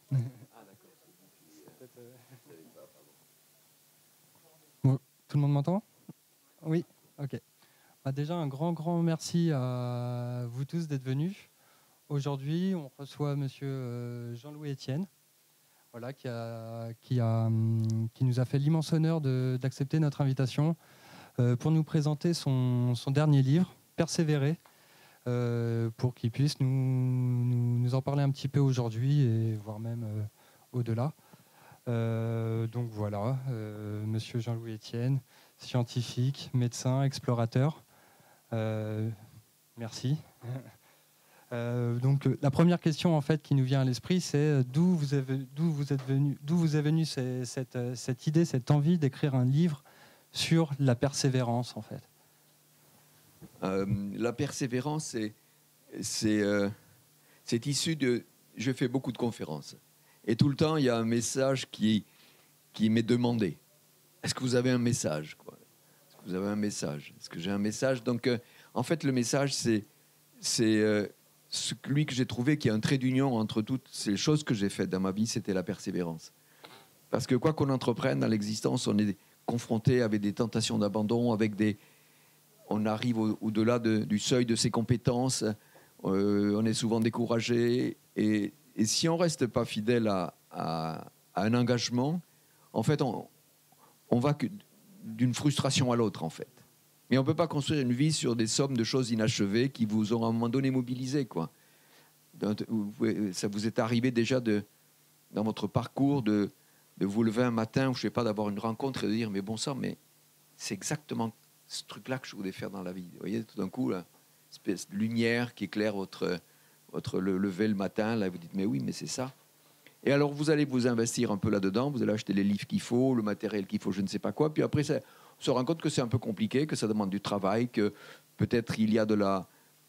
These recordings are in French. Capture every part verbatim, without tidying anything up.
Bon, tout le monde m'entend? Oui, ok. Bah déjà, un grand, grand merci à vous tous d'être venus. Aujourd'hui, on reçoit monsieur euh, Jean-Louis Etienne, voilà, qui, a, qui, a, hum, qui nous a fait l'immense honneur de- d'accepter notre invitation euh, pour nous présenter son, son dernier livre, Persévérer, euh, pour qu'il puisse nous, nous, nous en parler un petit peu aujourd'hui et voire même euh, au-delà. Euh, donc voilà, euh, monsieur Jean-Louis Etienne, scientifique, médecin, explorateur. Euh, merci. Euh, donc euh, la première question en fait qui nous vient à l'esprit, c'est euh, d'où vous avez, d'où vous êtes venu, d'où vous est venue cette, cette, euh, cette idée, cette envie d'écrire un livre sur la persévérance en fait. Euh, la persévérance, c'est, c'est, euh, c'est issu de... Je fais beaucoup de conférences. Et tout le temps, il y a un message qui, qui m'est demandé. Est-ce que vous avez un message, quoi? Est-ce que vous avez un message? Est-ce que j'ai un message? Donc, euh, en fait, le message, c'est, c'est euh, celui que j'ai trouvé qui a un trait d'union entre toutes ces choses que j'ai faites dans ma vie, c'était la persévérance. Parce que quoi qu'on entreprenne dans l'existence, on est confronté avec des tentations d'abandon, avec des... On arrive au, au-delà de, du seuil de ses compétences, euh, on est souvent découragé. Et, et si on ne reste pas fidèle à, à, à un engagement, en fait, on, on va que d'une frustration à l'autre, en fait. Mais on ne peut pas construire une vie sur des sommes de choses inachevées qui vous ont à un moment donné mobilisé, quoi. Donc, ça vous est arrivé déjà de, dans votre parcours de, de vous lever un matin, ou je ne sais pas, d'avoir une rencontre et de dire, mais bon sang, mais c'est exactement ce truc-là que je voulais faire dans la vie. Vous voyez, tout d'un coup, là, une espèce de lumière qui éclaire votre, votre le lever le matin, là, vous dites, mais oui, mais c'est ça. Et alors, vous allez vous investir un peu là-dedans, vous allez acheter les livres qu'il faut, le matériel qu'il faut, je ne sais pas quoi, puis après, ça, on se rend compte que c'est un peu compliqué, que ça demande du travail, que peut-être il y a de la...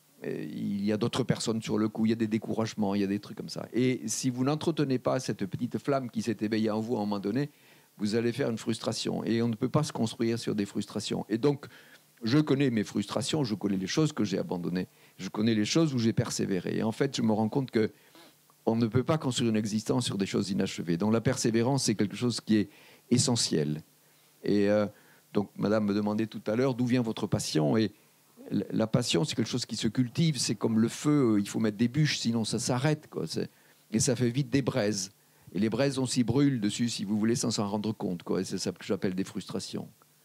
il y a d'autres personnes sur le coup, il y a des découragements, il y a des trucs comme ça. Et si vous n'entretenez pas cette petite flamme qui s'est éveillée en vous à un moment donné, vous allez faire une frustration. Et on ne peut pas se construire sur des frustrations. Et donc, je connais mes frustrations, je connais les choses que j'ai abandonnées, je connais les choses où j'ai persévéré. Et en fait, je me rends compte que on ne peut pas construire une existence sur des choses inachevées. Donc la persévérance, c'est quelque chose qui est essentiel. Et euh, donc, madame me demandait tout à l'heure, d'où vient votre passion? Et la passion, c'est quelque chose qui se cultive, c'est comme le feu, il faut mettre des bûches, sinon ça s'arrête, quoi. Et ça fait vite des braises. Et les braises, on s'y brûle dessus, si vous voulez, sans s'en rendre compte, quoi. Et c'est ça que j'appelle des frustrations.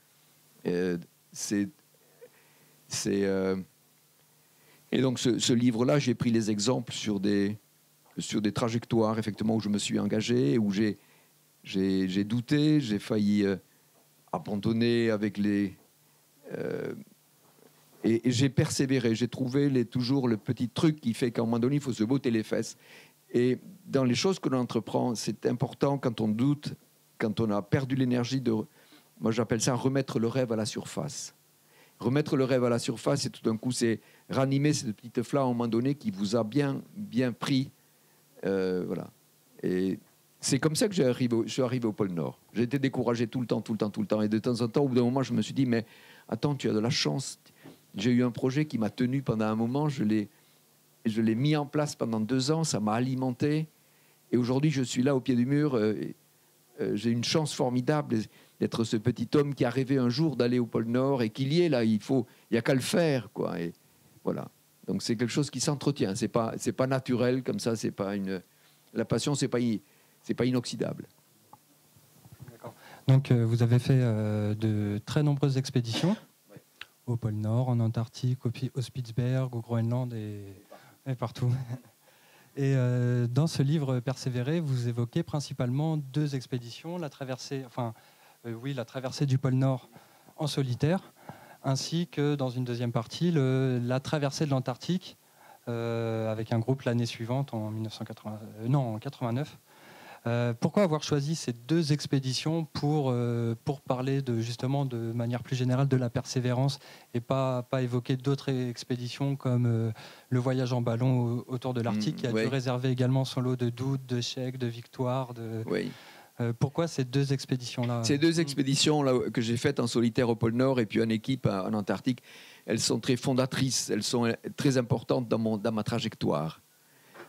Et c'est... c'est euh... Et donc, ce, ce livre-là, j'ai pris les exemples sur des, sur des trajectoires, effectivement, où je me suis engagé, où j'ai, j'ai, j'ai douté, j'ai failli euh, abandonner avec les... Euh, Et, et j'ai persévéré, j'ai trouvé les, toujours le petit truc qui fait qu'à un moment donné, il faut se botter les fesses. Et dans les choses que l'on entreprend, c'est important quand on doute, quand on a perdu l'énergie de... Moi, j'appelle ça remettre le rêve à la surface. Remettre le rêve à la surface, et tout d'un coup, c'est ranimer cette petite flamme à un moment donné qui vous a bien, bien pris. Euh, voilà. Et c'est comme ça que j'ai arrivé, je suis arrivé au pôle Nord. J'ai été découragé tout le temps, tout le temps, tout le temps. Et de temps en temps, au bout d'un moment, je me suis dit, mais attends, tu as de la chance. J'ai eu un projet qui m'a tenu pendant un moment, je l'ai, je l'ai mis en place pendant deux ans, ça m'a alimenté. Et aujourd'hui, je suis là au pied du mur. Euh, euh, j'ai une chance formidable d'être ce petit homme qui a rêvé un jour d'aller au pôle Nord et qu'il y est là. Il faut, il n'y a qu'à le faire, quoi. Et voilà. Donc c'est quelque chose qui s'entretient. C'est pas, c'est pas naturel comme ça. C'est pas une. La passion, c'est pas, c'est pas inoxydable. D'accord. Donc euh, vous avez fait euh, de très nombreuses expéditions. Au pôle Nord, en Antarctique, au Spitzberg, au Groenland et, et partout. Et euh, dans ce livre Persévérer, vous évoquez principalement deux expéditions, la traversée, enfin, euh, oui, la traversée du pôle Nord en solitaire, ainsi que dans une deuxième partie, le, la traversée de l'Antarctique euh, avec un groupe l'année suivante, en mille neuf cent quatre-vingts, euh, non, en quatre-vingt-neuf. Euh, pourquoi avoir choisi ces deux expéditions pour, euh, pour parler de, justement de manière plus générale de la persévérance et pas, pas évoquer d'autres expéditions comme euh, le voyage en ballon au, autour de l'Arctique mmh, qui a oui. dû réserver également son lot de doutes, d'échecs, de victoires de... Oui. Euh, pourquoi ces deux expéditions-là? Ces deux expéditions là, que j'ai faites en solitaire au pôle Nord et puis en équipe en Antarctique, elles sont très fondatrices, elles sont très importantes dans, mon, dans ma trajectoire.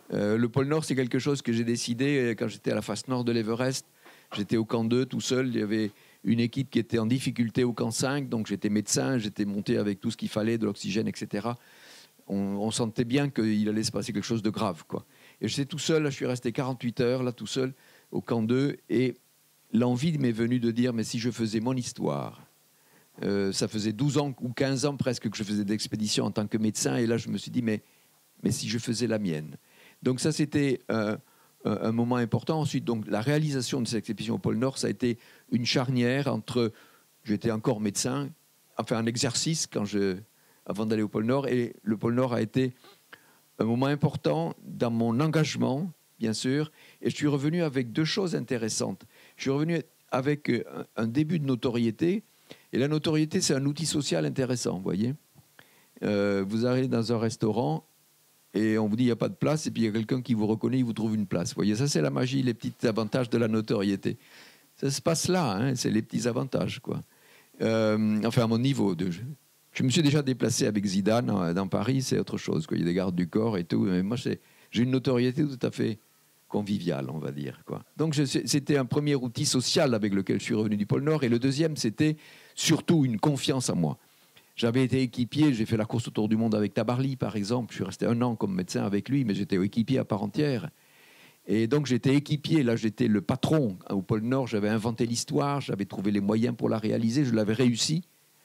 Euh, le pôle Nord, c'est quelque chose que j'ai décidé quand j'étais à la face nord de l'Everest. J'étais au camp deux tout seul. Il y avait une équipe qui était en difficulté au camp cinq. Donc j'étais médecin, j'étais monté avec tout ce qu'il fallait, de l'oxygène, et cetera. On, on sentait bien qu'il allait se passer quelque chose de grave, quoi. Et j'étais tout seul. Là, je suis resté quarante-huit heures, là, tout seul, au camp deux. Et l'envie m'est venue de dire, mais si je faisais mon histoire. Euh, ça faisait douze ans ou quinze ans presque que je faisais d'expédition en tant que médecin. Et là, je me suis dit, mais, mais si je faisais la mienne. Donc ça, c'était euh, un moment important. Ensuite, donc, la réalisation de cette expédition au pôle Nord, ça a été une charnière entre... J'étais encore médecin, enfin un exercice quand je, avant d'aller au pôle Nord. Et le pôle Nord a été un moment important dans mon engagement, bien sûr. Et je suis revenu avec deux choses intéressantes. Je suis revenu avec un, un début de notoriété. Et la notoriété, c'est un outil social intéressant, vous voyez. Euh, vous arrivez dans un restaurant et on vous dit il n'y a pas de place, et puis il y a quelqu'un qui vous reconnaît, il vous trouve une place. Vous voyez, ça c'est la magie, les petits avantages de la notoriété. Ça se passe là, hein, c'est les petits avantages, quoi. Euh, enfin, à mon niveau. De, je, je me suis déjà déplacé avec Zidane dans, dans Paris, c'est autre chose, quoi. Il y a des gardes du corps et tout. Mais moi, j'ai une notoriété tout à fait conviviale, on va dire, quoi. Donc c'était un premier outil social avec lequel je suis revenu du pôle Nord. Et le deuxième, c'était surtout une confiance en moi. J'avais été équipier, j'ai fait la course autour du monde avec Tabarly, par exemple. Je suis resté un an comme médecin avec lui, mais j'étais équipier à part entière. Et donc j'étais équipier, là j'étais le patron au pôle Nord, j'avais inventé l'histoire, j'avais trouvé les moyens pour la réaliser, je l'avais réussi.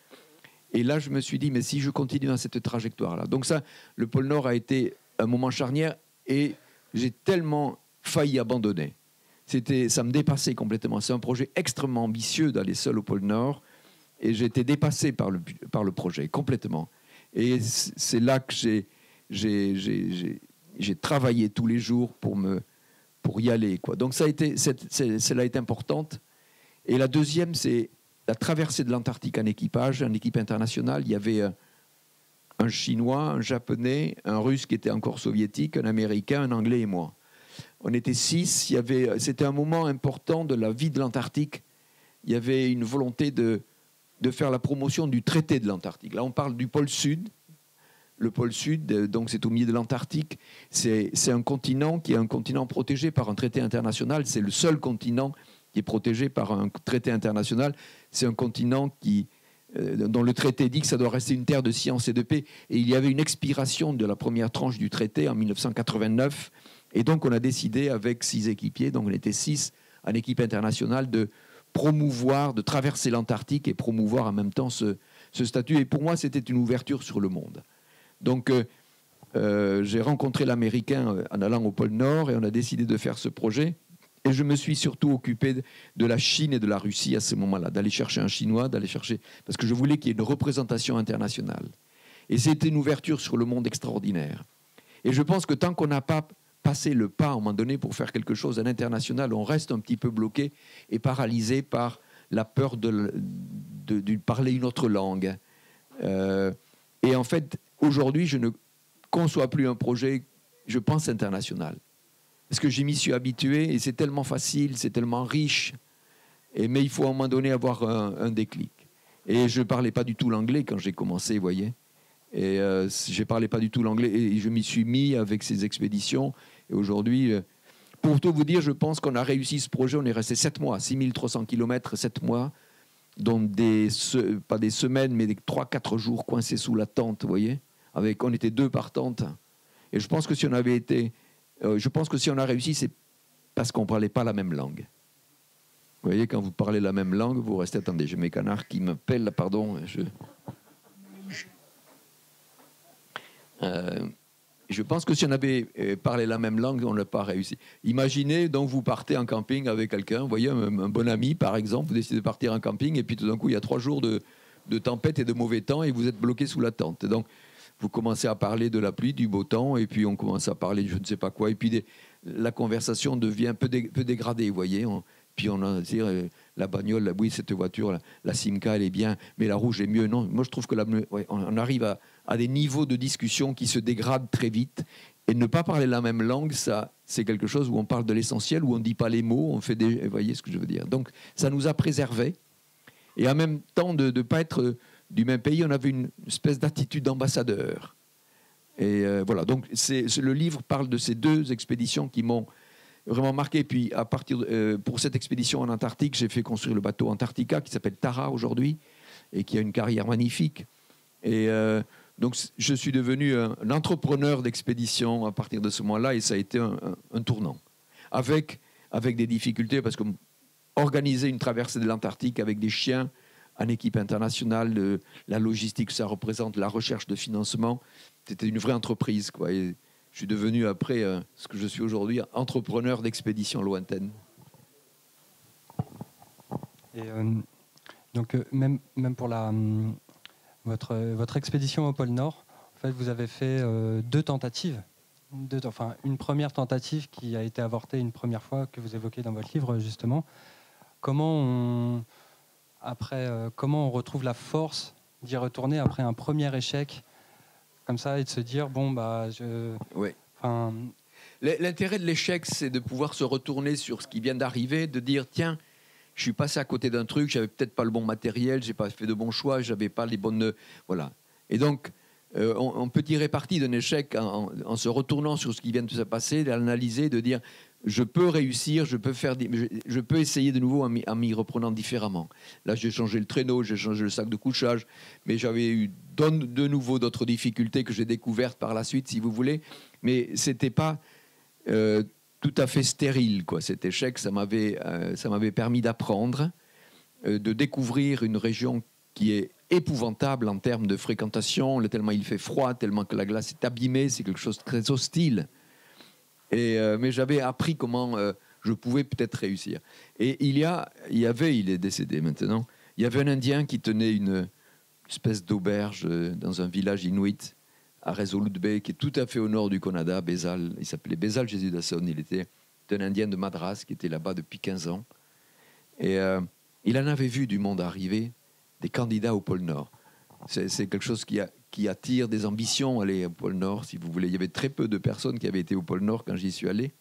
Et là je me suis dit, mais si je continue dans cette trajectoire-là. Donc ça, le pôle Nord a été un moment charnière et j'ai tellement failli abandonner. C'était, ça me dépassait complètement. C'est un projet extrêmement ambitieux d'aller seul au pôle Nord. Et j'ai été dépassé par le, par le projet, complètement. Et c'est là que j'ai, j'ai, j'ai, j'ai travaillé tous les jours pour, me, pour y aller, quoi. Donc ça a été, c'est, c'est, celle-là est importante. Et la deuxième, c'est la traversée de l'Antarctique en équipage, en équipe internationale. Il y avait un, un Chinois, un Japonais, un Russe qui était encore soviétique, un Américain, un Anglais et moi. On était six. Il y avait, c'était un moment important de la vie de l'Antarctique. Il y avait une volonté de... de faire la promotion du traité de l'Antarctique. Là, on parle du pôle Sud. Le pôle Sud, donc c'est au milieu de l'Antarctique. C'est, c'est un continent qui est un continent protégé par un traité international. C'est le seul continent qui est protégé par un traité international. C'est un continent qui, euh, dont le traité dit que ça doit rester une terre de science et de paix. Et il y avait une expiration de la première tranche du traité en mille neuf cent quatre-vingt-neuf. Et donc, on a décidé avec six équipiers, donc on était six en équipe internationale, de promouvoir, de traverser l'Antarctique et promouvoir en même temps ce, ce statut. Et pour moi, c'était une ouverture sur le monde. Donc, euh, euh, j'ai rencontré l'Américain en allant au pôle Nord et on a décidé de faire ce projet. Et je me suis surtout occupé de la Chine et de la Russie à ce moment-là, d'aller chercher un Chinois, d'aller chercher... Parce que je voulais qu'il y ait une représentation internationale. Et c'était une ouverture sur le monde extraordinaire. Et je pense que tant qu'on n'a pas passer le pas à un moment donné pour faire quelque chose à l'international, on reste un petit peu bloqué et paralysé par la peur de, de, de parler une autre langue. Euh, et en fait, aujourd'hui, je ne conçois plus un projet, je pense, international. Parce que je m'y suis habitué et c'est tellement facile, c'est tellement riche. Et, mais il faut à un moment donné avoir un, un déclic. Et je ne parlais pas du tout l'anglais quand j'ai commencé, vous voyez. Et euh, je ne parlais pas du tout l'anglais et je m'y suis mis avec ces expéditions. Et aujourd'hui, euh, pour tout vous dire, je pense qu'on a réussi ce projet. On est resté sept mois, six mille trois cents kilomètres, sept mois, dont des, pas des semaines, mais des trois quatre jours coincés sous la tente, vous voyez. Avec, on était deux par tente. Et je pense que si on avait été, euh, je pense que si on a réussi, c'est parce qu'on ne parlait pas la même langue. Vous voyez, quand vous parlez la même langue, vous restez... Attendez, j'ai mes canards qui m'appellent, pardon. Je... Euh, je pense que si on avait parlé la même langue, on n'aurait pas réussi. Imaginez, donc, vous partez en camping avec quelqu'un, vous voyez, un, un bon ami, par exemple, vous décidez de partir en camping, et puis tout d'un coup, il y a trois jours de, de tempête et de mauvais temps, et vous êtes bloqué sous la tente. Et donc, vous commencez à parler de la pluie, du beau temps, et puis on commence à parler de je ne sais pas quoi, et puis des, la conversation devient un peu, dé, peu dégradée, vous voyez. On, puis on a dit, euh, la bagnole, la, oui, cette voiture, la, la Simca, elle est bien, mais la rouge est mieux. Non, moi, je trouve que la, ouais, on arrive à, à des niveaux de discussion qui se dégradent très vite. Et ne pas parler la même langue, ça, c'est quelque chose où on parle de l'essentiel, où on ne dit pas les mots, on fait des... Vous voyez ce que je veux dire. Donc, ça nous a préservés. Et en même temps, de ne pas être du même pays, on avait une espèce d'attitude d'ambassadeur. Et euh, voilà, donc c'est, c'est, le livre parle de ces deux expéditions qui m'ont vraiment marqué. Puis à partir de, euh, pour cette expédition en Antarctique, j'ai fait construire le bateau Antarctica qui s'appelle Tara aujourd'hui et qui a une carrière magnifique. Et euh, donc je suis devenu un, un entrepreneur d'expédition à partir de ce moment-là et ça a été un, un, un tournant. Avec, avec des difficultés parce que organiser une traversée de l'Antarctique avec des chiens en équipe internationale, de, la logistique que ça représente, la recherche de financement, c'était une vraie entreprise, quoi. Et je suis devenu après euh, ce que je suis aujourd'hui, entrepreneur d'expéditions lointaines. Et euh, donc euh, même, même pour la, euh, votre, votre expédition au pôle Nord, en fait, vous avez fait euh, deux tentatives. Deux, enfin, une première tentative qui a été avortée une première fois, que vous évoquez dans votre livre, justement. Comment on, après, euh, comment on retrouve la force d'y retourner après un premier échec comme ça et de se dire, bon, bah, je... Oui. Enfin... L'intérêt de l'échec, c'est de pouvoir se retourner sur ce qui vient d'arriver, de dire, tiens, je suis passé à côté d'un truc, j'avais peut-être pas le bon matériel, j'ai pas fait de bons choix, j'avais pas les bonnes... Voilà. Et donc, euh, on, on peut tirer parti d'un échec en, en, en se retournant sur ce qui vient de se passer, d'analyser, de dire, je peux réussir, je peux, faire, je, je peux essayer de nouveau en m'y reprenant différemment. Là, j'ai changé le traîneau, j'ai changé le sac de couchage, mais j'avais eu de nouveau d'autres difficultés que j'ai découvertes par la suite, si vous voulez. Mais ce n'était pas euh, tout à fait stérile, quoi. Cet échec, ça m'avait euh, ça m'avait permis d'apprendre, euh, de découvrir une région qui est épouvantable en termes de fréquentation, tellement il fait froid, tellement que la glace est abîmée, c'est quelque chose de très hostile. Et, euh, mais j'avais appris comment euh, je pouvais peut-être réussir. Et il y, a, il y avait, il est décédé maintenant, il y avait un Indien qui tenait une espèce d'auberge dans un village inuit à Resolute Bay, qui est tout à fait au nord du Canada, Bézal. Il s'appelait Bézal Jésus Dasson. Il était un Indien de Madras qui était là-bas depuis quinze ans. Et euh, il en avait vu du monde arriver, des candidats au pôle Nord. C'est, c'est quelque chose qui, a, qui attire des ambitions, aller au pôle Nord, si vous voulez. Il y avait très peu de personnes qui avaient été au pôle Nord quand j'y suis allé.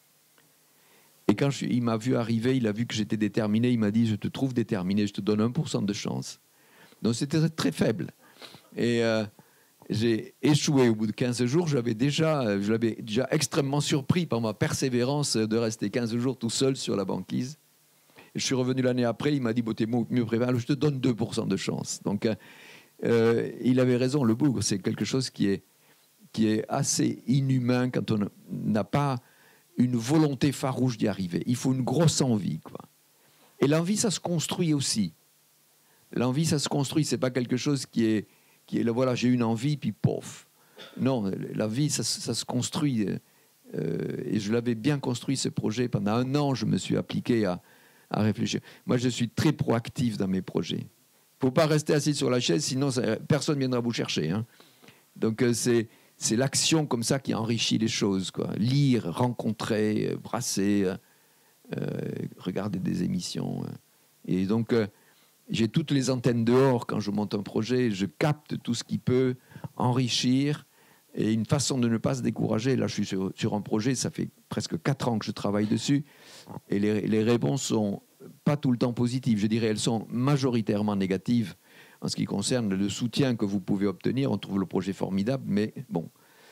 Et quand je, il m'a vu arriver, il a vu que j'étais déterminé, il m'a dit, je te trouve déterminé, je te donne un pour cent de chance. Donc c'était très faible. Et euh, j'ai échoué au bout de quinze jours. J'avais déjà, je l'avais déjà extrêmement surpris par ma persévérance de rester quinze jours tout seul sur la banquise. Et je suis revenu l'année après, il m'a dit, bon, t'es mieux préparé, je te donne deux pour cent de chance. Donc euh, il avait raison, le bougre, c'est quelque chose qui est, qui est assez inhumain quand on n'a pas une volonté farouche d'y arriver. Il faut une grosse envie, quoi. Et l'envie, ça se construit aussi. L'envie, ça se construit, c'est pas quelque chose qui est, qui est là, voilà, j'ai une envie, puis pof. Non, la vie, ça, ça se construit. Euh, et je l'avais bien construit, ce projet. Pendant un an, je me suis appliqué à, à réfléchir. Moi, je suis très proactif dans mes projets. Il ne faut pas rester assis sur la chaise, sinon ça, personne ne viendra vous chercher. Hein. Donc, euh, c'est, c'est l'action comme ça qui enrichit les choses, quoi. Lire, rencontrer, brasser, euh, regarder des émissions. Et donc... Euh, j'ai toutes les antennes dehors quand je monte un projet, je capte tout ce qui peut enrichir et une façon de ne pas se décourager. Là, je suis sur, sur un projet, ça fait presque quatre ans que je travaille dessus et les, les réponses sont pas tout le temps positives. Je dirais elles sont majoritairement négatives en ce qui concerne le soutien que vous pouvez obtenir. On trouve le projet formidable, mais bon.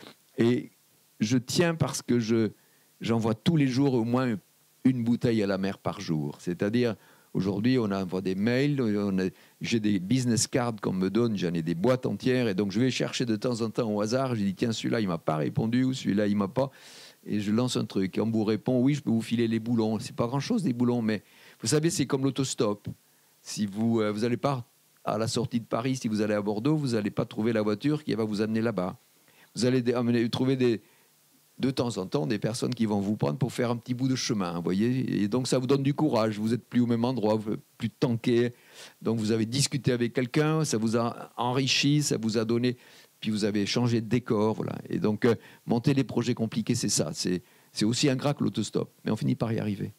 Et je tiens parce que je, j'envoie tous les jours au moins une bouteille à la mer par jour. C'est-à-dire... Aujourd'hui, on envoie des mails, on a, j'ai des business cards qu'on me donne, j'en ai des boîtes entières, et donc je vais chercher de temps en temps au hasard, je dis tiens, celui-là, il ne m'a pas répondu, ou celui-là, il ne m'a pas, et je lance un truc, et on vous répond, oui, je peux vous filer les boulons. C'est pas grand-chose, des boulons, mais vous savez, c'est comme l'autostop. Si vous euh, vous n'allez pas à la sortie de Paris, si vous allez à Bordeaux, vous n'allez pas trouver la voiture qui va vous amener là-bas. Vous allez amener, trouver des... de temps en temps, des personnes qui vont vous prendre pour faire un petit bout de chemin, vous voyez. Et donc, ça vous donne du courage. Vous n'êtes plus au même endroit, vous n'êtes plus tanké. Donc, vous avez discuté avec quelqu'un, ça vous a enrichi, ça vous a donné... Puis, vous avez changé de décor, voilà. Et donc, euh, monter les projets compliqués, c'est ça. C'est, c'est aussi ingrat que l'autostop. Mais on finit par y arriver.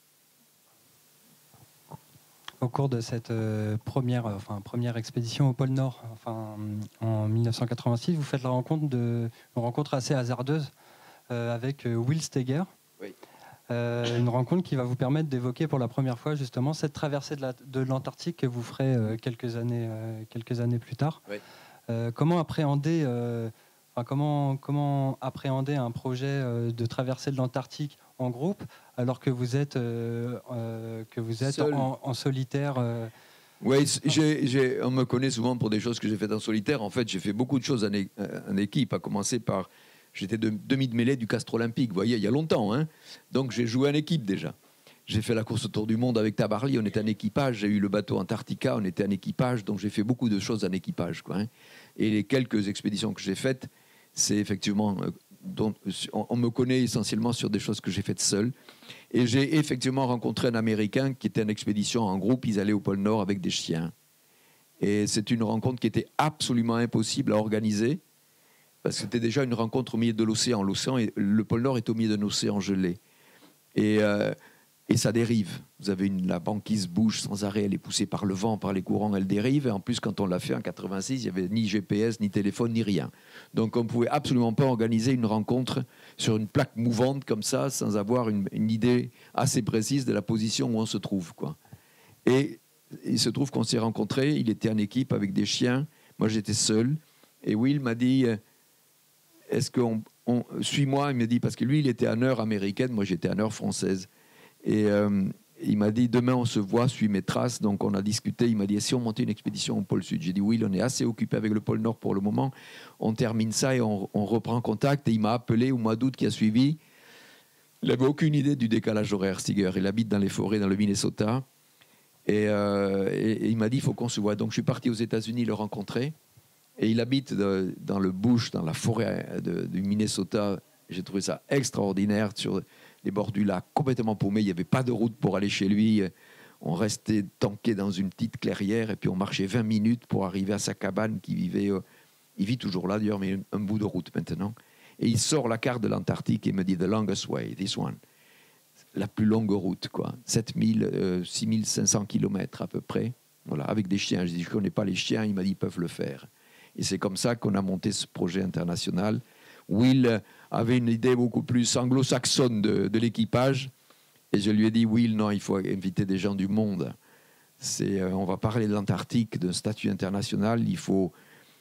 Au cours de cette euh, première, euh, enfin, première expédition au pôle Nord, enfin, en mille neuf cent quatre-vingt-six, vous faites la rencontre de, une rencontre assez hasardeuse euh, avec euh, Will Steger. Oui. Euh, une rencontre qui va vous permettre d'évoquer pour la première fois justement cette traversée de, la, de l'Antarctique que vous ferez euh, quelques, années, euh, quelques années plus tard. Oui. Euh, comment appréhender, euh, enfin, comment, comment appréhender un projet euh, de traversée de l'Antarctique en groupe alors que vous êtes, euh, euh, que vous êtes en, en solitaire euh... Oui, j'ai, j'ai, on me connaît souvent pour des choses que j'ai faites en solitaire. En fait, j'ai fait beaucoup de choses en, é- en équipe, à commencer par... J'étais de, demi de mêlée du Castre Olympique, vous voyez, il y a longtemps. Hein. Donc, j'ai joué en équipe déjà. J'ai fait la course autour du monde avec Tabarly, on était en équipage. J'ai eu le bateau Antarctica, on était en équipage. Donc, j'ai fait beaucoup de choses en équipage, quoi, hein. Et les quelques expéditions que j'ai faites, c'est effectivement... Euh, dont, on, on me connaît essentiellement sur des choses que j'ai faites seul. Et j'ai effectivement rencontré un Américain qui était en expédition en groupe. Ils allaient au pôle Nord avec des chiens. Et c'est une rencontre qui était absolument impossible à organiser, parce que c'était déjà une rencontre au milieu de l'océan. L'océan est, le pôle Nord est au milieu d'un océan gelé. Et, euh, et ça dérive. Vous avez une, la banquise bouge sans arrêt, elle est poussée par le vent, par les courants, elle dérive. Et en plus, quand on l'a fait en quatre-vingt-six, il n'y avait ni G P S, ni téléphone, ni rien. Donc on ne pouvait absolument pas organiser une rencontre sur une plaque mouvante comme ça, sans avoir une, une idée assez précise de la position où on se trouve, quoi. Et il se trouve qu'on s'est rencontrés, il était en équipe avec des chiens, moi j'étais seul. Et Will m'a dit, est-ce qu'on... On, suis-moi, il me dit, parce que lui il était en heure américaine, moi j'étais en heure française. Et euh, il m'a dit, demain on se voit, suis mes traces. Donc on a discuté, il m'a dit, si on montait une expédition au pôle Sud? J'ai dit, oui, on est assez occupé avec le pôle Nord pour le moment. On termine ça et on, on reprend contact. Et il m'a appelé au mois d'août qui a suivi. Il n'avait aucune idée du décalage horaire, Stiger. Il habite dans les forêts, dans le Minnesota. Et, euh, et, et il m'a dit, il faut qu'on se voit. Donc je suis parti aux États-Unis le rencontrer. Et il habite de, dans le bush, dans la forêt de, du Minnesota. J'ai trouvé ça extraordinaire, sur les bords du lac, complètement paumé. Il n'y avait pas de route pour aller chez lui. On restait tanké dans une petite clairière et puis on marchait vingt minutes pour arriver à sa cabane qui vivait... Euh, il vit toujours là d'ailleurs, mais un, un bout de route maintenant. Et il sort la carte de l'Antarctique et me dit « The longest way, this one ». La plus longue route, quoi. sept mille, euh, six mille cinq cents kilomètres à peu près. Voilà, avec des chiens. Je dis « Je ne connais pas les chiens ». Il m'a dit « Ils peuvent le faire ». Et c'est comme ça qu'on a monté ce projet international. Will avait une idée beaucoup plus anglo-saxonne de, de l'équipage. Et je lui ai dit, Will, non, il faut inviter des gens du monde. C'est, euh, on va parler de l'Antarctique, d'un statut international. Il faut,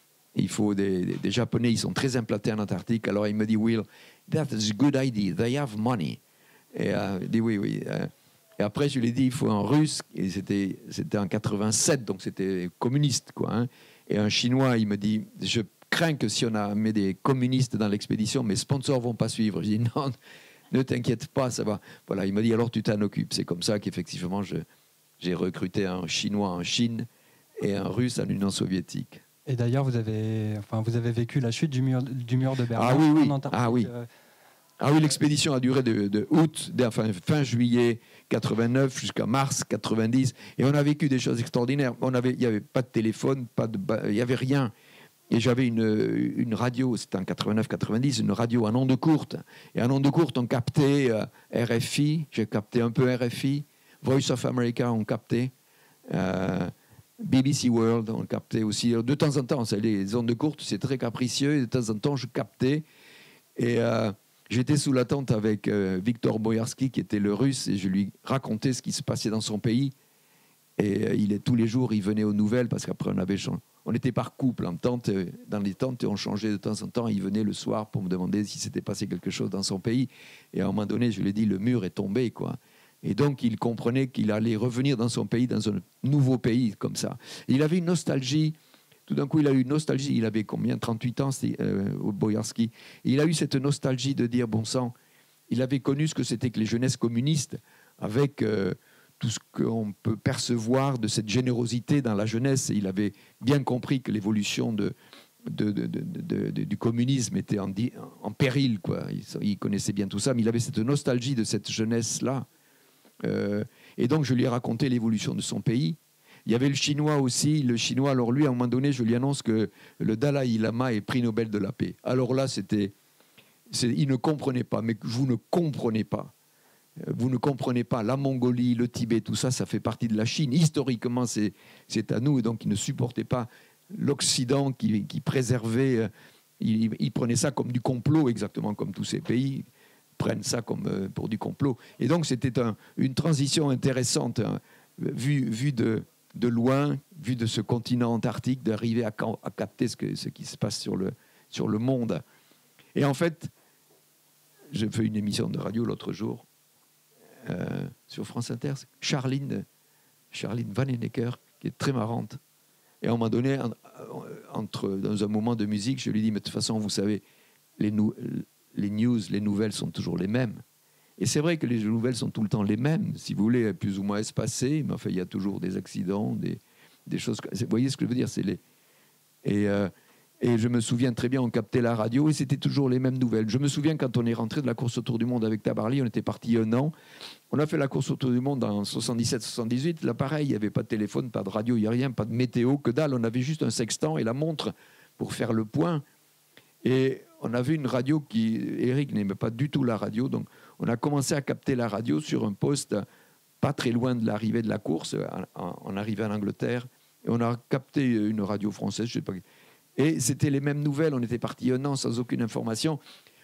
il faut des, des, des Japonais, ils sont très implantés en Antarctique. Alors il me dit, Will, that is a good idea. They have money. Et euh, il dit, oui, oui. Euh, et après, je lui ai dit, il faut un Russe. Et c'était, c'était en quatre-vingt-sept, donc c'était communiste, quoi, hein. Et un Chinois, il me dit, je crains que si on a mis des communistes dans l'expédition, mes sponsors ne vont pas suivre. Je dis, non, ne t'inquiète pas, ça va. Voilà, il m'a dit, alors tu t'en occupes. C'est comme ça qu'effectivement, je, j'ai recruté un Chinois en Chine et un Russe en Union soviétique. Et d'ailleurs, vous avez, enfin, vous avez vécu la chute du mur, du mur de Berlin ah, oui, oui. en Antarctique. Ah oui, ah oui, l'expédition a duré de, de août, de, enfin, fin juillet quatre-vingt-neuf jusqu'à mars quatre-vingt-dix. Et on a vécu des choses extraordinaires. On avait, il n'y avait pas de téléphone, pas de, il n'y avait rien. Et j'avais une, une radio, c'était en quatre-vingt-neuf quatre-vingt-dix, une radio en ondes courtes. Et en ondes courtes, on captait euh, R F I, j'ai capté un peu R F I, Voice of America, on captait, euh, B B C World, on captait aussi. De temps en temps, les ondes courtes, c'est très capricieux, et de temps en temps, je captais. Et euh, j'étais sous la tente avec euh, Victor Boyarsky, qui était le Russe, et je lui racontais ce qui se passait dans son pays. Et euh, il est, tous les jours, il venait aux nouvelles, parce qu'après, on avait changé. On était par couple en tente, dans les tentes, et on changeait de temps en temps. Il venait le soir pour me demander si s'était passé quelque chose dans son pays. Et à un moment donné, je lui ai dit, le mur est tombé, quoi. Et donc, il comprenait qu'il allait revenir dans son pays, dans un nouveau pays, comme ça. Et il avait une nostalgie. Tout d'un coup, il a eu une nostalgie. Il avait combien? trente-huit ans, euh, au Boyarsky. Et il a eu cette nostalgie de dire, bon sang, il avait connu ce que c'était que les jeunesses communistes, avec... Euh, tout ce qu'on peut percevoir de cette générosité dans la jeunesse. Et il avait bien compris que l'évolution de, de, de, de, de, de, du communisme était en, en péril, quoi. Il, il connaissait bien tout ça, mais il avait cette nostalgie de cette jeunesse-là. Euh, et donc, je lui ai raconté l'évolution de son pays. Il y avait le Chinois aussi. Le Chinois, alors lui, à un moment donné, je lui annonce que le Dalai Lama est prix Nobel de la paix. Alors là, c'était... C'est, il ne comprenait pas, mais vous ne comprenez pas. Vous ne comprenez pas, la Mongolie, le Tibet, tout ça, ça fait partie de la Chine. Historiquement, c'est, c'est à nous. Et donc, ils ne supportaient pas l'Occident qui, qui préservait. Ils, ils prenaient ça comme du complot, exactement comme tous ces pays prennent ça comme pour du complot. Et donc, c'était un, une transition intéressante, hein, vue, vue de, de loin, vue de ce continent antarctique, d'arriver à, à capter ce, que, ce qui se passe sur le, sur le monde. Et en fait, j'ai fait une émission de radio l'autre jour euh, sur France Inter, Charline, Charline Vanhoenacker, qui est très marrante. Et à un moment donné, entre, dans un moment de musique, je lui dis, mais de toute façon, vous savez, les, nou- les news, les nouvelles sont toujours les mêmes. Et c'est vrai que les nouvelles sont tout le temps les mêmes, si vous voulez, plus ou moins espacées, mais enfin, il y a toujours des accidents, des, des choses... Vous voyez ce que je veux dire, c'est les... Et, euh, et je me souviens très bien, on captait la radio et c'était toujours les mêmes nouvelles. Je me souviens quand on est rentré de la course autour du monde avec Tabarly, on était parti un an. On a fait la course autour du monde en soixante-dix-sept soixante-dix-huit. Là, pareil, il n'y avait pas de téléphone, pas de radio, il n'y a rien, pas de météo, que dalle. On avait juste un sextant et la montre pour faire le point. Et on avait une radio qui... Eric n'aimait pas du tout la radio, donc on a commencé à capter la radio sur un poste pas très loin de l'arrivée de la course. On arrivait en Angleterre et on a capté une radio française, je sais pas... Et c'était les mêmes nouvelles. On était parti un an sans aucune information.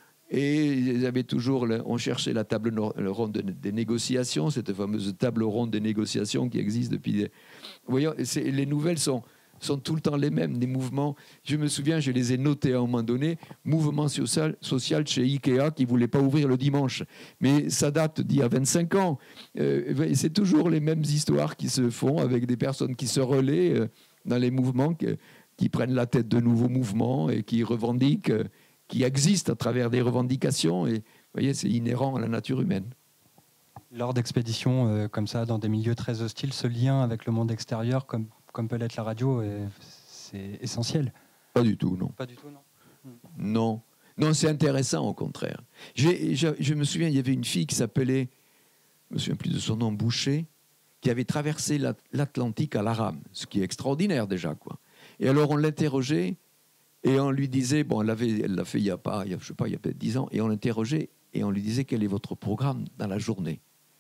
Et ils avaient toujours, on cherchait la table ronde des négociations, cette fameuse table ronde des négociations qui existe depuis. Des... Vous voyez, les nouvelles sont, sont tout le temps les mêmes, des mouvements. Je me souviens, je les ai notés à un moment donné, mouvement social, social chez Ikea qui ne voulait pas ouvrir le dimanche. Mais ça date d'il y a vingt-cinq ans. Euh, c'est toujours les mêmes histoires qui se font avec des personnes qui se relaient euh, dans les mouvements. Que, qui prennent la tête de nouveaux mouvements et qui revendiquent, qui existent à travers des revendications. Et vous voyez, c'est inhérent à la nature humaine. Lors d'expéditions euh, comme ça, dans des milieux très hostiles, ce lien avec le monde extérieur, comme, comme peut l'être la radio, est, c'est essentiel. Pas du tout, non. Pas du tout, non. Non. Non, c'est intéressant, au contraire. J'ai, je, je me souviens, il y avait une fille qui s'appelait, je ne me souviens plus de son nom, Boucher, qui avait traversé l'Atlantique à la rame, ce qui est extraordinaire déjà, quoi. Et alors, on l'interrogeait et on lui disait, bon, elle l'avait elle l'a fait il y a pas, il y a, je sais pas, il y a peut-être dix ans, et on l'interrogeait et on lui disait, quel est votre programme dans la journée?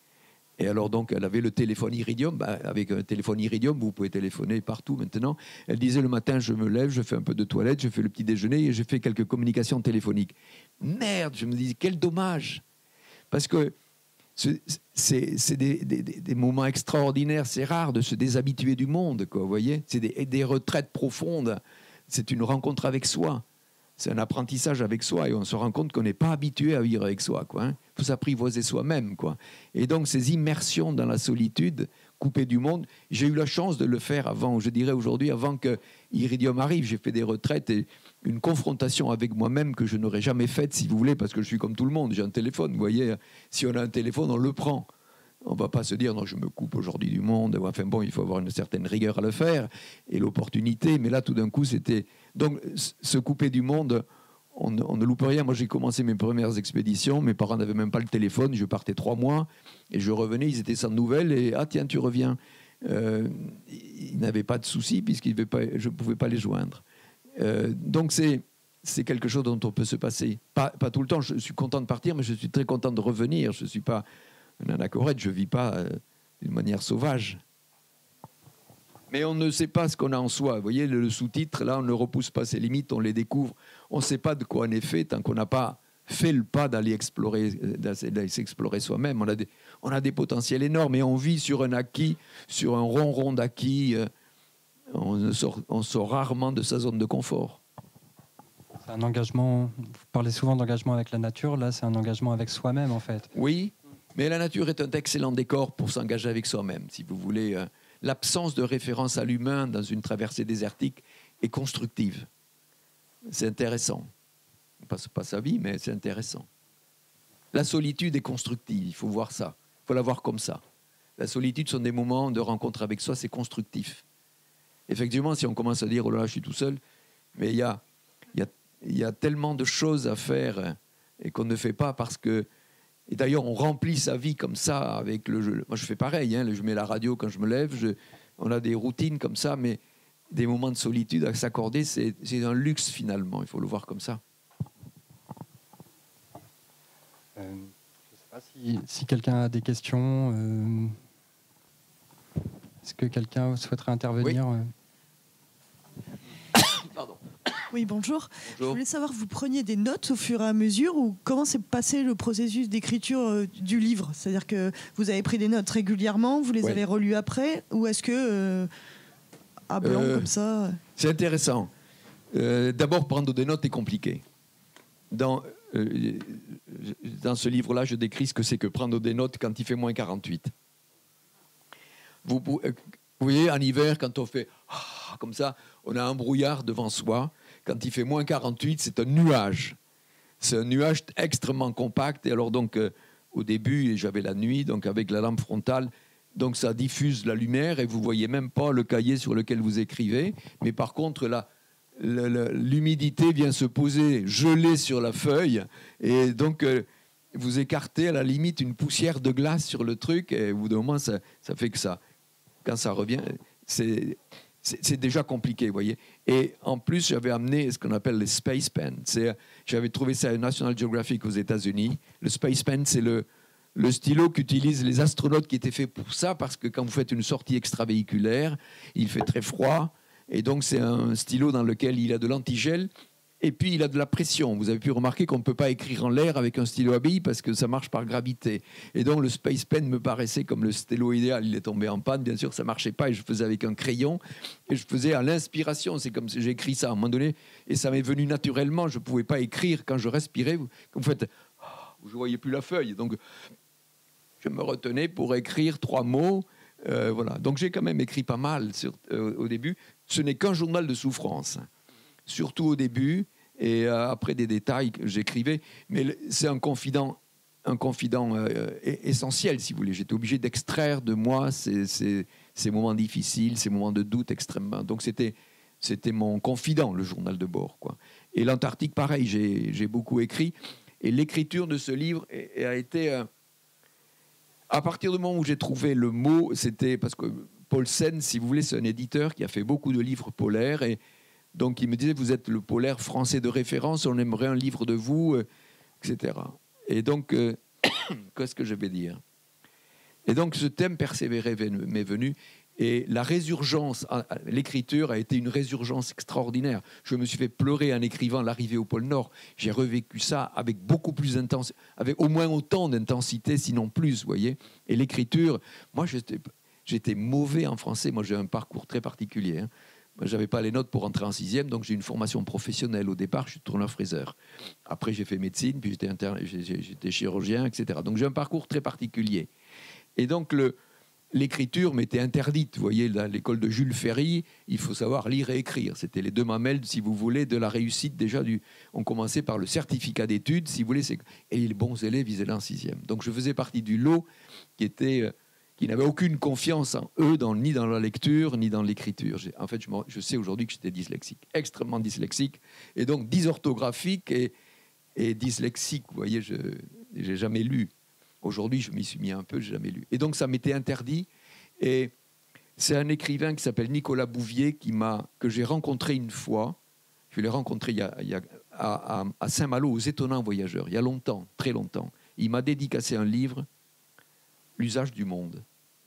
Et alors, donc, elle avait le téléphone Iridium. Ben, avec un téléphone Iridium, vous pouvez téléphoner partout maintenant. Elle disait, le matin, je me lève, je fais un peu de toilette, je fais le petit déjeuner et je fais quelques communications téléphoniques. Merde, je me dis, quel dommage. Parce que c'est, c'est, c'est des, des, des moments extraordinaires. C'est rare de se déshabituer du monde, quoi, vous voyez. C'est des, des retraites profondes. C'est une rencontre avec soi. C'est un apprentissage avec soi. Et on se rend compte qu'on n'est pas habitué à vivre avec soi, quoi, hein. Il faut s'apprivoiser soi-même, quoi. Et donc, ces immersions dans la solitude, coupées du monde, j'ai eu la chance de le faire avant, je dirais aujourd'hui, avant que Iridium arrive. J'ai fait des retraites et une confrontation avec moi-même que je n'aurais jamais faite, si vous voulez, parce que je suis comme tout le monde. J'ai un téléphone, vous voyez. Si on a un téléphone, on le prend. On ne va pas se dire, non, je me coupe aujourd'hui du monde. Enfin bon, il faut avoir une certaine rigueur à le faire et l'opportunité. Mais là, tout d'un coup, c'était... Donc, se couper du monde, on ne, on ne loupe rien. Moi, j'ai commencé mes premières expéditions. Mes parents n'avaient même pas le téléphone. Je partais trois mois et je revenais. Ils étaient sans nouvelles. Et, ah tiens, tu reviens. Euh, ils n'avaient pas de soucis puisque je ne pouvais pas les joindre. Euh, donc, c'est... c'est quelque chose dont on peut se passer. Pas, pas tout le temps. Je suis content de partir, mais je suis très content de revenir. Je ne suis pas... un anachorète, je ne vis pas euh, d'une manière sauvage. Mais on ne sait pas ce qu'on a en soi. Vous voyez, le, le sous-titre, là, on ne repousse pas ses limites, on les découvre. On ne sait pas de quoi on est fait tant qu'on n'a pas fait le pas d'aller explorer, d'aller s'explorer soi-même. On a, des, on a des potentiels énormes et on vit sur un acquis, sur un ronron d'acquis. Euh, on, sort, on sort rarement de sa zone de confort. C'est un engagement, vous parlez souvent d'engagement avec la nature, là, c'est un engagement avec soi-même, en fait. Oui. Mais la nature est un excellent décor pour s'engager avec soi-même. Si vous voulez, euh, l'absence de référence à l'humain dans une traversée désertique est constructive. C'est intéressant. On ne passe pas sa vie, mais c'est intéressant. La solitude est constructive, il faut voir ça. Il faut la voir comme ça. La solitude sont des moments de rencontre avec soi, c'est constructif. Effectivement, si on commence à dire « oh là là, je suis tout seul », mais il y a, y a, y a tellement de choses à faire et qu'on ne fait pas parce que... Et d'ailleurs, on remplit sa vie comme ça avec le jeu. Moi, je fais pareil. Hein, je mets la radio quand je me lève. Je, on a des routines comme ça, mais des moments de solitude à s'accorder, c'est, c'est un luxe finalement. Il faut le voir comme ça. Euh, je ne sais pas si, si quelqu'un a des questions. Euh, est-ce que quelqu'un souhaiterait intervenir? Oui. Pardon. Oui, bonjour. bonjour. Je voulais savoir, vous preniez des notes au fur et à mesure ou comment s'est passé le processus d'écriture euh, du livre? C'est-à-dire que vous avez pris des notes régulièrement, vous les ouais. avez relues après, ou est-ce que euh, à blanc euh, comme ça? C'est intéressant. Euh, D'abord, prendre des notes est compliqué. Dans, euh, dans ce livre-là, je décris ce que c'est que prendre des notes quand il fait moins quarante-huit. Vous, vous, vous voyez, en hiver, quand on fait ah, comme ça, on a un brouillard devant soi. Quand il fait moins quarante-huit, c'est un nuage. C'est un nuage extrêmement compact. Et alors, donc, euh, au début, j'avais la nuit, donc avec la lampe frontale, donc ça diffuse la lumière et vous ne voyez même pas le cahier sur lequel vous écrivez. Mais par contre, là, l'humidité vient se poser gelée sur la feuille et donc euh, vous écartez à la limite une poussière de glace sur le truc et au bout d'un moment ça, ça fait que ça quand ça revient c'est, c'est, c'est déjà compliqué, vous voyez. Et en plus j'avais amené ce qu'on appelle les Space Pen. C'est, j'avais trouvé ça à National Geographic aux États-Unis. Le Space Pen, c'est le, le stylo qu'utilisent les astronautes, qui était fait pour ça, parce que quand vous faites une sortie extravéhiculaire, il fait très froid. Et donc, c'est un stylo dans lequel il a de l'antigel et puis il a de la pression. Vous avez pu remarquer qu'on ne peut pas écrire en l'air avec un stylo à billes parce que ça marche par gravité. Et donc, le Space Pen me paraissait comme le stylo idéal. Il est tombé en panne, bien sûr, ça ne marchait pas et je faisais avec un crayon et je faisais à l'inspiration. C'est comme si j'ai écrit ça à un moment donné et ça m'est venu naturellement. Je ne pouvais pas écrire quand je respirais. Vous, vous faites, oh, je ne voyais plus la feuille. Donc, je me retenais pour écrire trois mots. Euh, voilà. Donc j'ai quand même écrit pas mal sur, euh, au début. Ce n'est qu'un journal de souffrance, surtout au début, et euh, après des détails que j'écrivais. Mais c'est un confident, un confident euh, essentiel, si vous voulez. J'étais obligé d'extraire de moi ces, ces, ces moments difficiles, ces moments de doute extrêmement. Donc c'était, c'était mon confident, le journal de bord, quoi. Et l'Antarctique, pareil, j'ai, j'ai beaucoup écrit. Et l'écriture de ce livre a été... Euh, À partir du moment où j'ai trouvé le mot, c'était parce que Paul Sen, si vous voulez, c'est un éditeur qui a fait beaucoup de livres polaires. Et donc, il me disait, vous êtes le polaire français de référence, on aimerait un livre de vous, euh, et cetera. Et donc, euh, qu'est-ce que je vais dire ? Et donc, ce thème persévérer m'est venu. Et la résurgence, l'écriture a été une résurgence extraordinaire. Je me suis fait pleurer en écrivant l'arrivée au pôle Nord. J'ai revécu ça avec beaucoup plus d'intensité, avec au moins autant d'intensité, sinon plus, vous voyez. Et l'écriture, moi, j'étais, j'étais mauvais en français. Moi, j'ai un parcours très particulier. Hein. Moi, j'avais pas les notes pour entrer en sixième, donc j'ai une formation professionnelle. Au départ, je suis tourneur-fraiseur. Après, j'ai fait médecine, puis j'étais, inter... j'étais chirurgien, et cetera. Donc, j'ai un parcours très particulier. Et donc, le... l'écriture m'était interdite. Vous voyez, à l'école de Jules Ferry, il faut savoir lire et écrire. C'était les deux mamelles, si vous voulez, de la réussite. Déjà, du... on commençait par le certificat d'études, si vous voulez. C'est... Et les bons élèves, ils étaient en sixième. Donc, je faisais partie du lot qui, était, qui n'avait aucune confiance en eux, dans... ni dans la lecture, ni dans l'écriture. J'ai... En fait, je, je sais aujourd'hui que j'étais dyslexique, extrêmement dyslexique, et donc dysorthographique et, et dyslexique. Vous voyez, je n'ai jamais lu. Aujourd'hui, je m'y suis mis un peu, je n'ai jamais lu. Et donc, ça m'était interdit. Et c'est un écrivain qui s'appelle Nicolas Bouvier qui m'a, que j'ai rencontré une fois. Je l'ai rencontré il y a, il y a, à, à, à Saint-Malo, aux Étonnants Voyageurs, il y a longtemps, très longtemps. Il m'a dédicacé un livre, L'usage du monde.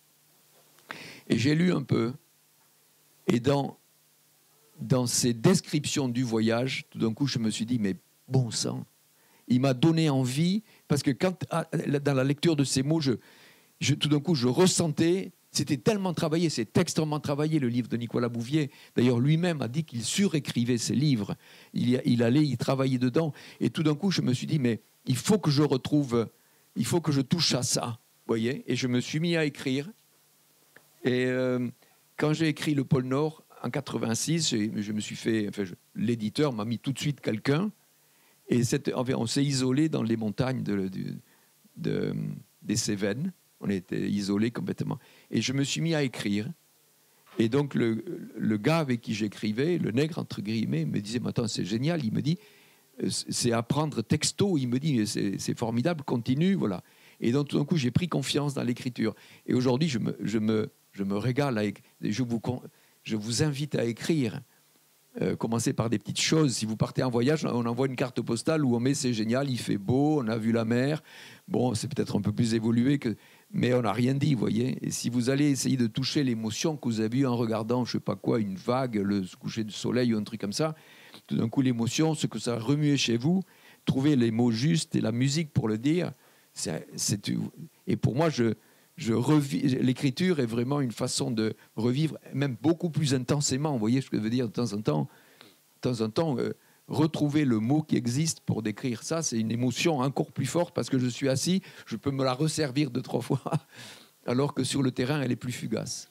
Et j'ai lu un peu. Et dans, dans ces descriptions du voyage, tout d'un coup, je me suis dit, mais bon sang, il m'a donné envie, parce que quand, dans la lecture de ces mots, je, je, tout d'un coup, je ressentais, c'était tellement travaillé, c'est extrêmement travaillé, le livre de Nicolas Bouvier. D'ailleurs, lui-même a dit qu'il surécrivait ses livres. Il, il allait y travailler dedans. Et tout d'un coup, je me suis dit, mais il faut que je retrouve, il faut que je touche à ça, vous voyez. Et je me suis mis à écrire. Et euh, quand j'ai écrit Le pôle Nord, en quatre-vingt-six, je, je me suis fait, enfin, je, l'éditeur m'a mis tout de suite quelqu'un. Et cette, on s'est isolé dans les montagnes de, de, de, des Cévennes. On était isolés complètement. Et je me suis mis à écrire. Et donc, le, le gars avec qui j'écrivais, le nègre, entre guillemets, me disait, mais attends, c'est génial. Il me dit, c'est apprendre texto. Il me dit, c'est, c'est formidable, continue, voilà. Et donc, tout d'un coup, j'ai pris confiance dans l'écriture. Et aujourd'hui, je me, je me, je me régale. À, je, vous, je vous invite à écrire. Euh, commencez par des petites choses. Si vous partez en voyage, on envoie une carte postale où on met c'est génial, il fait beau, on a vu la mer. Bon, c'est peut-être un peu plus évolué, que... mais on n'a rien dit, vous voyez. Et si vous allez essayer de toucher l'émotion que vous avez eue en regardant, je ne sais pas quoi, une vague, le coucher du soleil ou un truc comme ça, tout d'un coup, l'émotion, ce que ça a remué chez vous, trouver les mots justes et la musique pour le dire, c'est, c'est... et pour moi, je... Je revis, l'écriture est vraiment une façon de revivre, même beaucoup plus intensément. Vous voyez ce que je veux dire de temps en temps. De temps en temps, euh, retrouver le mot qui existe pour décrire ça, c'est une émotion encore plus forte parce que je suis assis, je peux me la resservir deux, trois fois, alors que sur le terrain, elle est plus fugace.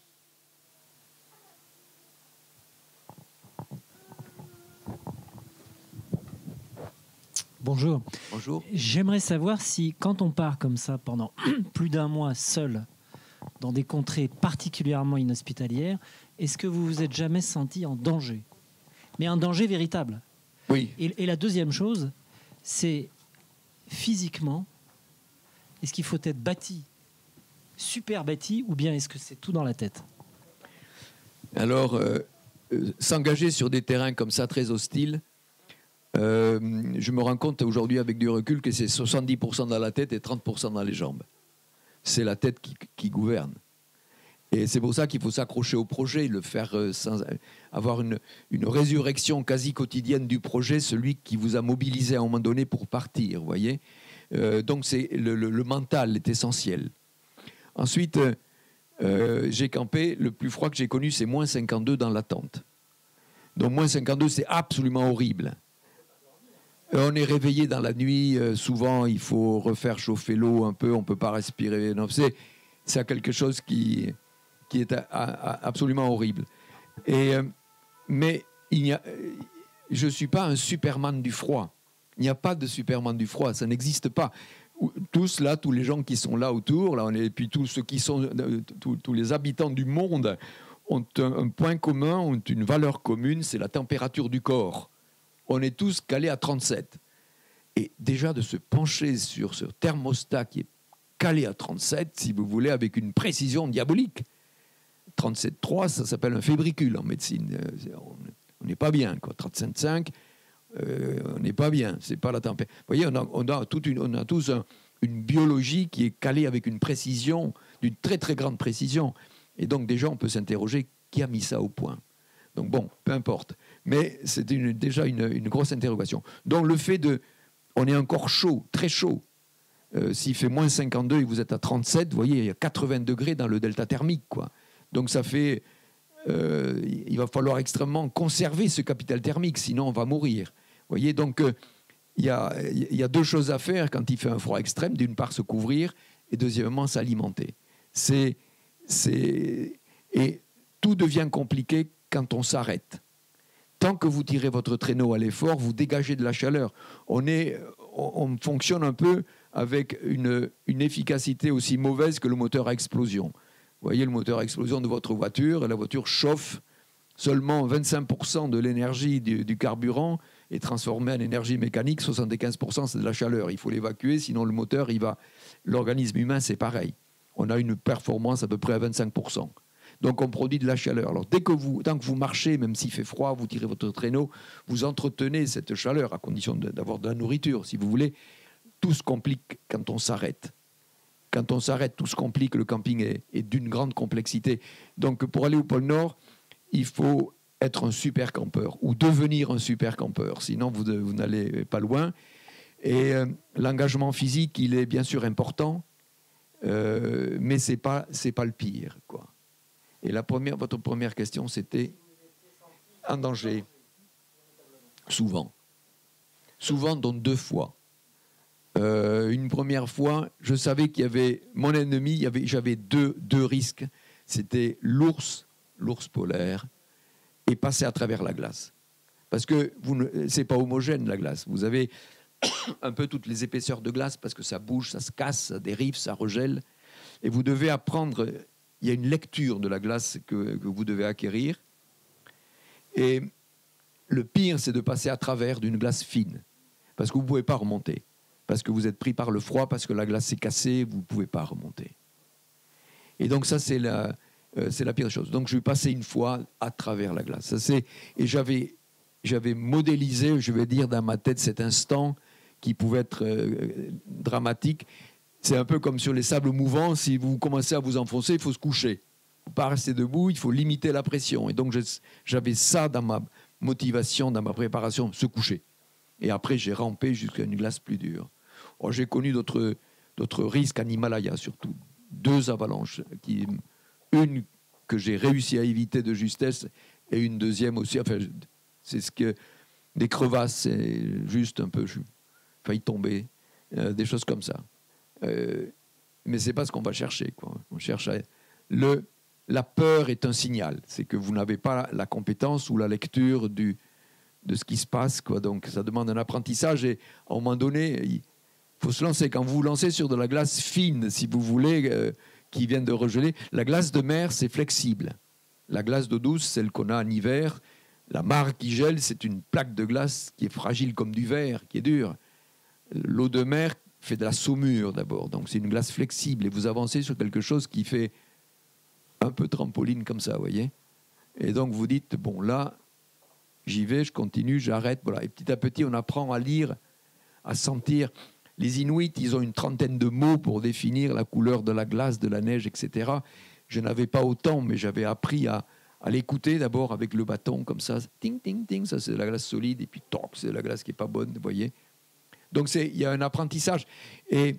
Bonjour. Bonjour. J'aimerais savoir si, quand on part comme ça pendant plus d'un mois seul, dans des contrées particulièrement inhospitalières, est-ce que vous vous êtes jamais senti en danger? Mais un danger véritable. Oui. Et, et la deuxième chose, c'est physiquement, est-ce qu'il faut être bâti, super bâti, ou bien est-ce que c'est tout dans la tête? Alors, euh, euh, s'engager sur des terrains comme ça, très hostiles, euh, je me rends compte aujourd'hui avec du recul que c'est soixante-dix pour cent dans la tête et trente pour cent dans les jambes. C'est la tête qui, qui gouverne. Et c'est pour ça qu'il faut s'accrocher au projet, le faire euh, sans avoir une, une résurrection quasi quotidienne du projet, celui qui vous a mobilisé à un moment donné pour partir, vous voyez. Euh, donc c'est le, le, le mental est essentiel. Ensuite, euh, j'ai campé, le plus froid que j'ai connu, c'est moins cinquante-deux dans la tente. Donc moins cinquante-deux, c'est absolument horrible. Euh, on est réveillé dans la nuit, euh, souvent il faut refaire chauffer l'eau un peu, on ne peut pas respirer. Non, c'est, c'est quelque chose qui, qui est a, a, absolument horrible. Et, euh, mais il n'y a, je ne suis pas un Superman du froid. Il n'y a pas de Superman du froid, ça n'existe pas. Tous là, tous les gens qui sont là autour, là, on est, et puis tous ceux qui sont, tous, tous les habitants du monde ont un, un point commun, ont une valeur commune, c'est la température du corps. On est tous calés à trente-sept. Et déjà de se pencher sur ce thermostat qui est calé à trente-sept, si vous voulez, avec une précision diabolique. trente-sept virgule trois, ça s'appelle un fébricule en médecine. On n'est pas bien, quoi. trente-sept virgule cinq, euh, on n'est pas bien. C'est pas la température. Vous voyez, on a, on a, toute une, on a tous un, une biologie qui est calée avec une précision, d'une très très grande précision. Et donc déjà, on peut s'interroger qui a mis ça au point. Donc bon, peu importe. Mais c'est une, déjà une, une grosse interrogation. Donc le fait de... On est encore chaud, très chaud. Euh, s'il fait moins cinquante-deux et que vous êtes à trente-sept, vous voyez, il y a quatre-vingts degrés dans le delta thermique, quoi. Donc ça fait... Euh, il va falloir extrêmement conserver ce capital thermique, sinon on va mourir. Vous voyez, donc euh, il y a, il y a deux choses à faire quand il fait un froid extrême. D'une part, se couvrir, et deuxièmement, s'alimenter. C'est... c'est... Et tout devient compliqué quand on s'arrête. Tant que vous tirez votre traîneau à l'effort, vous dégagez de la chaleur. On, est, on fonctionne un peu avec une, une efficacité aussi mauvaise que le moteur à explosion. Vous voyez le moteur à explosion de votre voiture, et la voiture chauffe. Seulement vingt-cinq pour cent de l'énergie du, du carburant est transformée en énergie mécanique, soixante-quinze pour cent c'est de la chaleur. Il faut l'évacuer, sinon le moteur, il va... L'organisme humain, c'est pareil. On a une performance à peu près à vingt-cinq pour cent. Donc on produit de la chaleur. Alors dès que vous, tant que vous marchez, même s'il fait froid, vous tirez votre traîneau, vous entretenez cette chaleur à condition de, d'avoir de la nourriture, si vous voulez. Tout se complique quand on s'arrête. Quand on s'arrête, tout se complique. Le camping est, est d'une grande complexité. Donc pour aller au pôle Nord, il faut être un super campeur ou devenir un super campeur. Sinon, vous, vous n'allez pas loin. Et euh, l'engagement physique, il est bien sûr important, euh, mais ce n'est pas, c'est pas le pire, quoi. Et la première, votre première question, c'était en danger. Souvent. Souvent, donc deux fois. Euh, une première fois, je savais qu'il y avait mon ennemi, il y avait, j'avais deux, deux risques. C'était l'ours, l'ours polaire, et passer à travers la glace. Parce que ce n'est pas homogène, la glace. Vous avez un peu toutes les épaisseurs de glace, parce que ça bouge, ça se casse, ça dérive, ça regèle. Et vous devez apprendre... Il y a une lecture de la glace que, que vous devez acquérir. Et le pire, c'est de passer à travers d'une glace fine. Parce que vous ne pouvez pas remonter. Parce que vous êtes pris par le froid, parce que la glace s'est cassée, vous ne pouvez pas remonter. Et donc ça, c'est la, euh, c'est la pire chose. Donc je suis passé une fois à travers la glace. Ça, c'est, et j'avais, j'avais modélisé, je vais dire, dans ma tête cet instant qui pouvait être euh, dramatique. C'est un peu comme sur les sables mouvants, si vous commencez à vous enfoncer, il faut se coucher. Il ne faut pas rester debout, il faut limiter la pression. Et donc j'avais ça dans ma motivation, dans ma préparation, se coucher. Et après, j'ai rampé jusqu'à une glace plus dure. Oh, j'ai connu d'autres, d'autres risques en Himalaya, surtout. Deux avalanches. Qui, une que j'ai réussi à éviter de justesse et une deuxième aussi. Enfin, c'est ce que... des crevasses, juste un peu, je suis failli tomber, euh, des choses comme ça. Euh, mais c'est pas ce qu'on va chercher, quoi. On cherche à... le, la peur est un signal, c'est que vous n'avez pas la compétence ou la lecture du, de ce qui se passe, quoi. Donc ça demande un apprentissage et à un moment donné, il faut se lancer. Quand vous vous lancez sur de la glace fine, si vous voulez, euh, qui vient de regeler, la glace de mer, c'est flexible. La glace d'eau douce, celle qu'on a en hiver, la mare qui gèle, c'est une plaque de glace qui est fragile comme du verre, qui est dure. L'eau de mer fait de la saumure d'abord, donc c'est une glace flexible et vous avancez sur quelque chose qui fait un peu trampoline comme ça, vous voyez. Et donc vous dites, bon là, j'y vais, je continue, j'arrête, voilà. Et petit à petit, on apprend à lire, à sentir. Les Inuits, ils ont une trentaine de mots pour définir la couleur de la glace, de la neige, et cetera. Je n'avais pas autant, mais j'avais appris à, à l'écouter d'abord avec le bâton, comme ça. Ting, ting, ting, ça c'est de la glace solide, et puis toc, c'est de la glace qui n'est pas bonne, vous voyez. Donc il y a un apprentissage. Et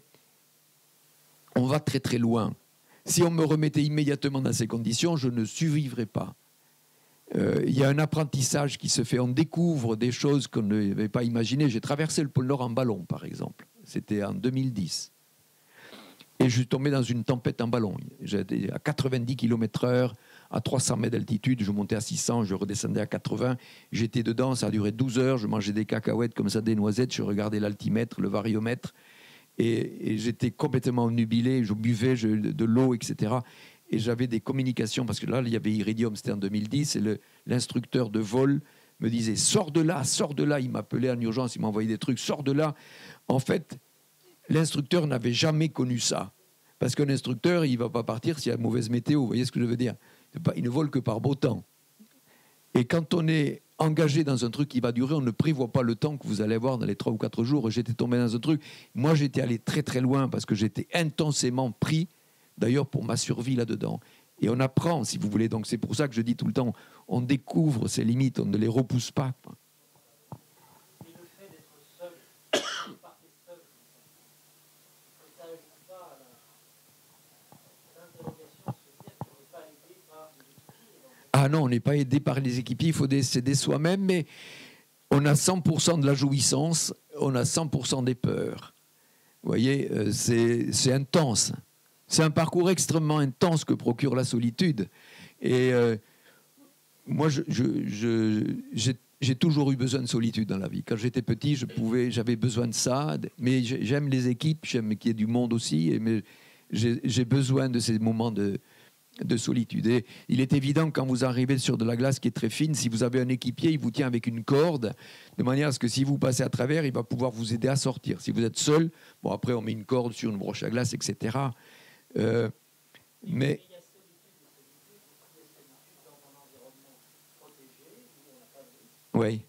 on va très très loin. Si on me remettait immédiatement dans ces conditions, je ne survivrais pas. Euh, il y a un apprentissage qui se fait. On découvre des choses qu'on n'avait pas imaginées. J'ai traversé le pôle Nord en ballon, par exemple. C'était en deux mille dix. Et je suis tombé dans une tempête en ballon. J'étais à quatre-vingt-dix kilomètres heure, à trois cents mètres d'altitude. Je montais à six cents, je redescendais à quatre-vingts. J'étais dedans, ça a duré douze heures. Je mangeais des cacahuètes comme ça, des noisettes. Je regardais l'altimètre, le variomètre. Et, et j'étais complètement obnubilé. Je buvais je, de, de l'eau, et cetera. Et j'avais des communications, parce que là, il y avait Iridium, c'était en deux mille dix, et le, l'instructeur de vol me disait « Sors de là, sors de là !» Il m'appelait en urgence, il m'envoyait des trucs « Sors de là !» En fait, l'instructeur n'avait jamais connu ça. Parce qu'un instructeur, il ne va pas partir s'il y a mauvaise météo, vous voyez ce que je veux dire? Il ne vole que par beau temps. Et quand on est engagé dans un truc qui va durer, on ne prévoit pas le temps que vous allez avoir dans les trois ou quatre jours. J'étais tombé dans un truc, moi j'étais allé très très loin parce que j'étais intensément pris, d'ailleurs pour ma survie là-dedans. Et on apprend, si vous voulez. Donc c'est pour ça que je dis tout le temps, on découvre ses limites, on ne les repousse pas. Et le fait d'être seul, vous partez seul, ça n'ajoute pas à l'interrogation de se dire qu'on n'est pas aidé par les équipiers. Ah non, on n'est pas aidé par les équipiers, il faut s'aider soi-même, mais on a cent pour cent de la jouissance, on a cent pour cent des peurs. Vous voyez, c'est, c'est intense. C'est un parcours extrêmement intense que procure la solitude. Et euh, moi, je, je, je, j'ai, j'ai toujours eu besoin de solitude dans la vie. Quand j'étais petit, je pouvais, j'avais besoin de ça. Mais j'aime les équipes, j'aime qu'il y ait du monde aussi. Mais j'ai, j'ai besoin de ces moments de, de solitude. Et il est évident, quand vous arrivez sur de la glace qui est très fine, si vous avez un équipier, il vous tient avec une corde, de manière à ce que si vous passez à travers, il va pouvoir vous aider à sortir. Si vous êtes seul, bon, après, on met une corde sur une broche à glace, et cetera. Euh, mais oui.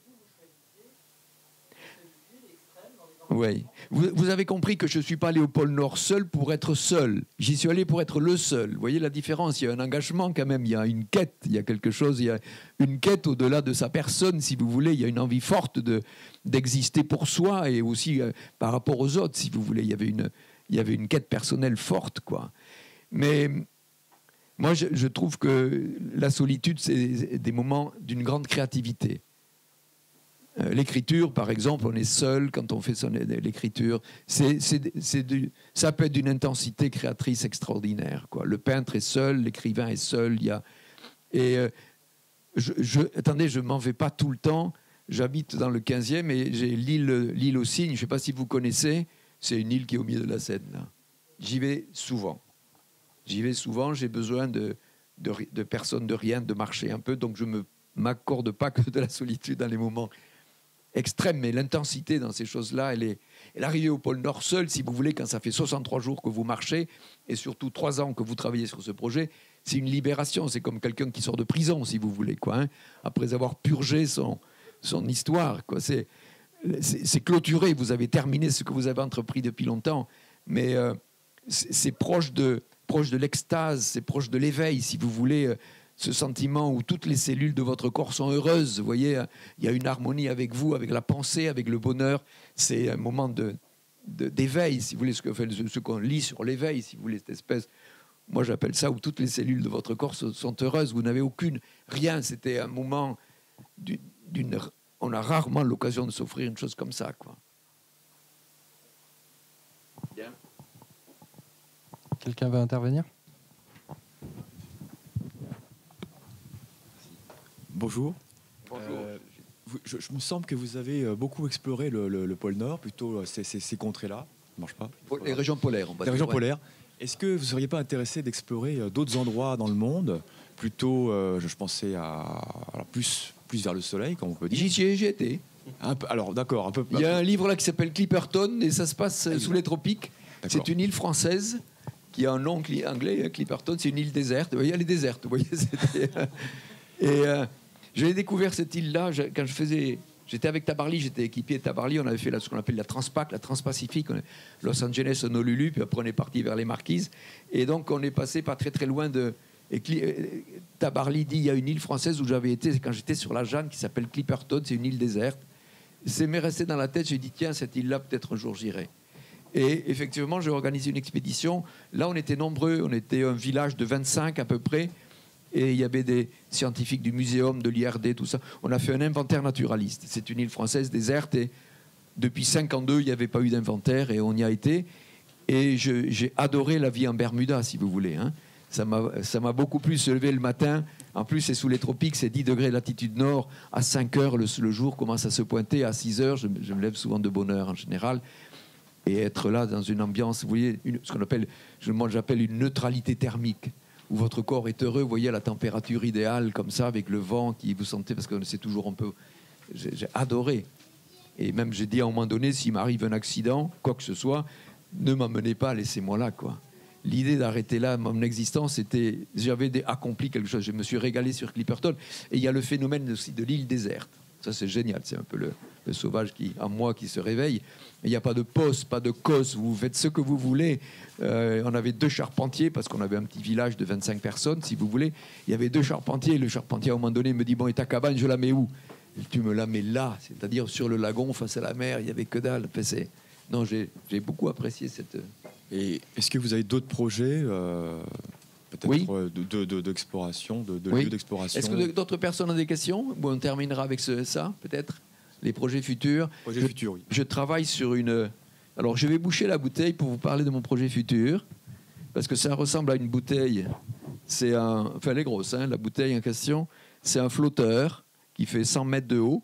Oui. Vous, vous avez compris que je ne suis pas allé au pôle Nord seul pour être seul. J'y suis allé pour être le seul. Vous voyez la différence? Il y a un engagement quand même, il y a une quête, il y a quelque chose, il y a une quête au-delà de sa personne, si vous voulez. Il y a une envie forte de, d'exister pour soi et aussi euh, par rapport aux autres, si vous voulez. Il y avait une, il y avait une quête personnelle forte, quoi. Mais moi, je, je trouve que la solitude, c'est des moments d'une grande créativité. Euh, l'écriture, par exemple, on est seul quand on fait son, l'écriture. C'est, c'est, c'est du, ça peut être d'une intensité créatrice extraordinaire, quoi. Le peintre est seul, l'écrivain est seul. Il y a, et euh, je, je, attendez, je ne m'en vais pas tout le temps. J'habite dans le quinzième et j'ai l'île, l'île aux Cygnes. Je ne sais pas si vous connaissez. C'est une île qui est au milieu de la Seine, là. J'y vais souvent. J'y vais souvent, j'ai besoin de, de, de personne, de rien, de marcher un peu, donc je ne m'accorde pas que de la solitude dans les moments extrêmes, mais l'intensité dans ces choses-là, elle est... Elle arrive au pôle Nord seul, si vous voulez, quand ça fait soixante-trois jours que vous marchez, et surtout trois ans que vous travaillez sur ce projet, c'est une libération, c'est comme quelqu'un qui sort de prison, si vous voulez, quoi, hein, après avoir purgé son, son histoire, quoi. C'est, c'est, c'est clôturé, vous avez terminé ce que vous avez entrepris depuis longtemps, mais euh, c'est, c'est proche de... proche de l'extase, c'est proche de l'éveil, si vous voulez, ce sentiment où toutes les cellules de votre corps sont heureuses. Vous voyez, il y a une harmonie avec vous, avec la pensée, avec le bonheur. C'est un moment de, de, d'éveil, si vous voulez, ce, que, ce qu'on lit sur l'éveil, si vous voulez, cette espèce... Moi, j'appelle ça où toutes les cellules de votre corps sont heureuses. Vous n'avez aucune... Rien, c'était un moment d'une, on a rarement l'occasion de s'offrir une chose comme ça, quoi. Bien. Quelqu'un veut intervenir? Bonjour. Bonjour. Euh, vous- je, je me semble que vous avez euh, beaucoup exploré le, le- le pôle Nord, plutôt euh, ces, ces- ces contrées-là. Ça marche pas. Les régions polaires, on va Les dire, régions ouais. polaires. Est-ce que vous ne seriez pas intéressé d'explorer euh, d'autres endroits dans le monde, plutôt, euh, je, je pensais à alors plus, plus vers le soleil, comme on peut dire. J'y suis- j'y étais. Un peu- alors d'accord, un peu. Il y a un livre là qui s'appelle Clipperton et ça se passe euh, sous les tropiques. D'accord. C'est une île française qui a un nom cli- anglais, euh, Clipperton. C'est une île déserte. Vous voyez, elle est déserte. Vous voyez, c'était, euh, et euh, j'ai découvert cette île-là je- quand je faisais. J'étais avec Tabarly, j'étais équipier de Tabarly. On avait fait là, ce qu'on appelle la Transpac, la Transpacifique. On est- Los Angeles, Honolulu, puis après on est parti vers les Marquises. Et donc on est passé pas très très loin de. Et Cli- euh, Tabarly dit il y a une île française où j'avais été c'est quand j'étais sur la Jeanne qui s'appelle Clipperton. C'est une île déserte. C'est m'est resté dans la tête. J'ai dit tiens, cette île-là, peut-être un jour j'irai. Et effectivement, j'ai organisé une expédition. Là, on était nombreux. On était un village de vingt-cinq à peu près. Et il y avait des scientifiques du muséum, de l'I R D, tout ça. On a fait un inventaire naturaliste. C'est une île française déserte. Et depuis cinquante-deux, il n'y avait pas eu d'inventaire. Et on y a été. Et je- j'ai adoré la vie en Bermuda, si vous voulez. Hein. Ça m'a ça m'a beaucoup plu se lever le matin. En plus, c'est sous les tropiques, c'est dix degrés latitude nord. À cinq heures, le, le jour commence à se pointer. À six heures, je, me- je me lève souvent de bonne heure en général. Et être là dans une ambiance, vous voyez, une- ce qu'on appelle, je, moi j'appelle une neutralité thermique, où votre corps est heureux, vous voyez, à la température idéale, comme ça, avec le vent qui vous sentez, parce que c'est toujours un peu. J'ai j'ai adoré. Et même, j'ai dit à un moment donné, s'il m'arrive un accident, quoi que ce soit, ne m'emmenez pas, laissez-moi là, quoi. L'idée d'arrêter là mon existence, c'était, j'avais des- accompli quelque chose. Je me suis régalé sur Clipperton. Et il y a le phénomène aussi de l'île déserte. Ça, c'est génial. C'est un peu le, le sauvage qui, en moi qui se réveille. Il n'y a pas de poste, pas de cos. Vous faites ce que vous voulez. Euh, on avait deux charpentiers parce qu'on avait un petit village de vingt-cinq personnes, si vous voulez. Il y avait deux charpentiers. Le charpentier, à un moment donné, me dit bon, et ta cabane, je la mets où? Et tu me la mets là, c'est-à-dire sur le lagon face à la mer. Il n'y avait que dalle. Enfin, c'est- non, j'ai j'ai beaucoup apprécié cette. Et est-ce que vous avez d'autres projets, euh, peut-être Oui. euh, de- de- de- d'exploration, de, de Oui. lieux d'exploration? Est-ce que d'autres personnes ont des questions? Ou on terminera avec ce- ça, peut-être? Les projets futurs. Projet je, futur, oui. je travaille sur une. Alors, je vais boucher la bouteille pour vous parler de mon projet futur, parce que ça ressemble à une bouteille. C'est un. Enfin, elle est grosse, hein, la bouteille en question. C'est un flotteur qui fait cent mètres de haut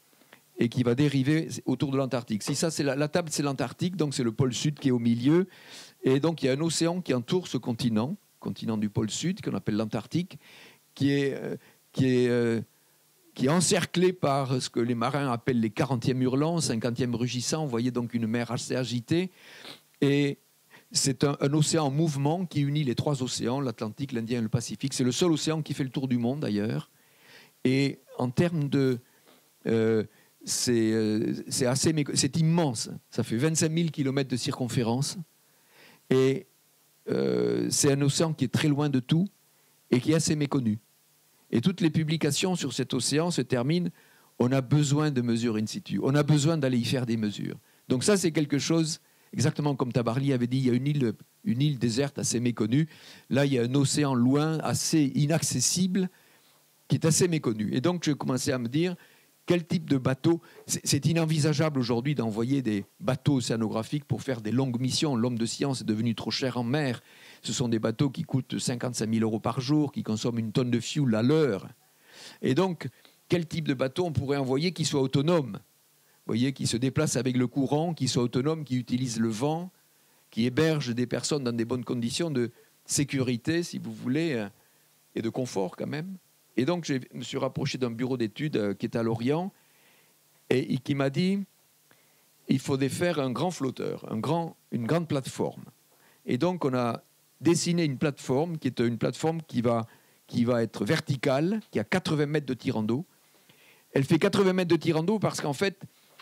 et qui va dériver autour de l'Antarctique. Si ça, c'est la, la table, c'est l'Antarctique, donc c'est le pôle sud qui est au milieu. Et donc, il y a un océan qui entoure ce continent, continent du pôle sud, qu'on appelle l'Antarctique, qui est, euh, qui est, euh, qui est encerclé par ce que les marins appellent les quarantièmes hurlants, cinquantièmes rugissants. Vous voyez donc une mer assez agitée. Et c'est un, un océan en mouvement qui unit les trois océans, l'Atlantique, l'Indien et le Pacifique. C'est le seul océan qui fait le tour du monde, d'ailleurs. Et en termes de... euh, c'est euh, c'est assez méco- c'est immense. Ça fait vingt-cinq mille kilomètres de circonférence. Et euh, c'est un océan qui est très loin de tout et qui est assez méconnu. Et toutes les publications sur cet océan se terminent on a besoin de mesures in situ. On a besoin d'aller y faire des mesures. Donc ça, c'est quelque chose, exactement comme Tabarly avait dit, il y a une île, une île déserte assez méconnue. Là, il y a un océan loin, assez inaccessible, qui est assez méconnu. Et donc, je commençais à me dire, quel type de bateau... C'est c'est inenvisageable aujourd'hui d'envoyer des bateaux océanographiques pour faire des longues missions. L'homme de science est devenu trop cher en mer. Ce sont des bateaux qui coûtent cinquante-cinq mille euros par jour, qui consomment une tonne de fuel à l'heure. Et donc, quel type de bateau on pourrait envoyer qui soit autonome? Vous voyez, qui se déplace avec le courant, qui soit autonome, qui utilise le vent, qui héberge des personnes dans des bonnes conditions de sécurité, si vous voulez, et de confort quand même. Et donc, je me suis rapproché d'un bureau d'études qui est à Lorient et qui m'a dit il faudrait faire un grand flotteur, un grand, une grande plateforme. Et donc, on a dessiné une plateforme qui est une plateforme qui va, qui va être verticale, qui a quatre-vingts mètres de tirant d'eau. Elle fait quatre-vingts mètres de tirant d'eau parce qu'en fait,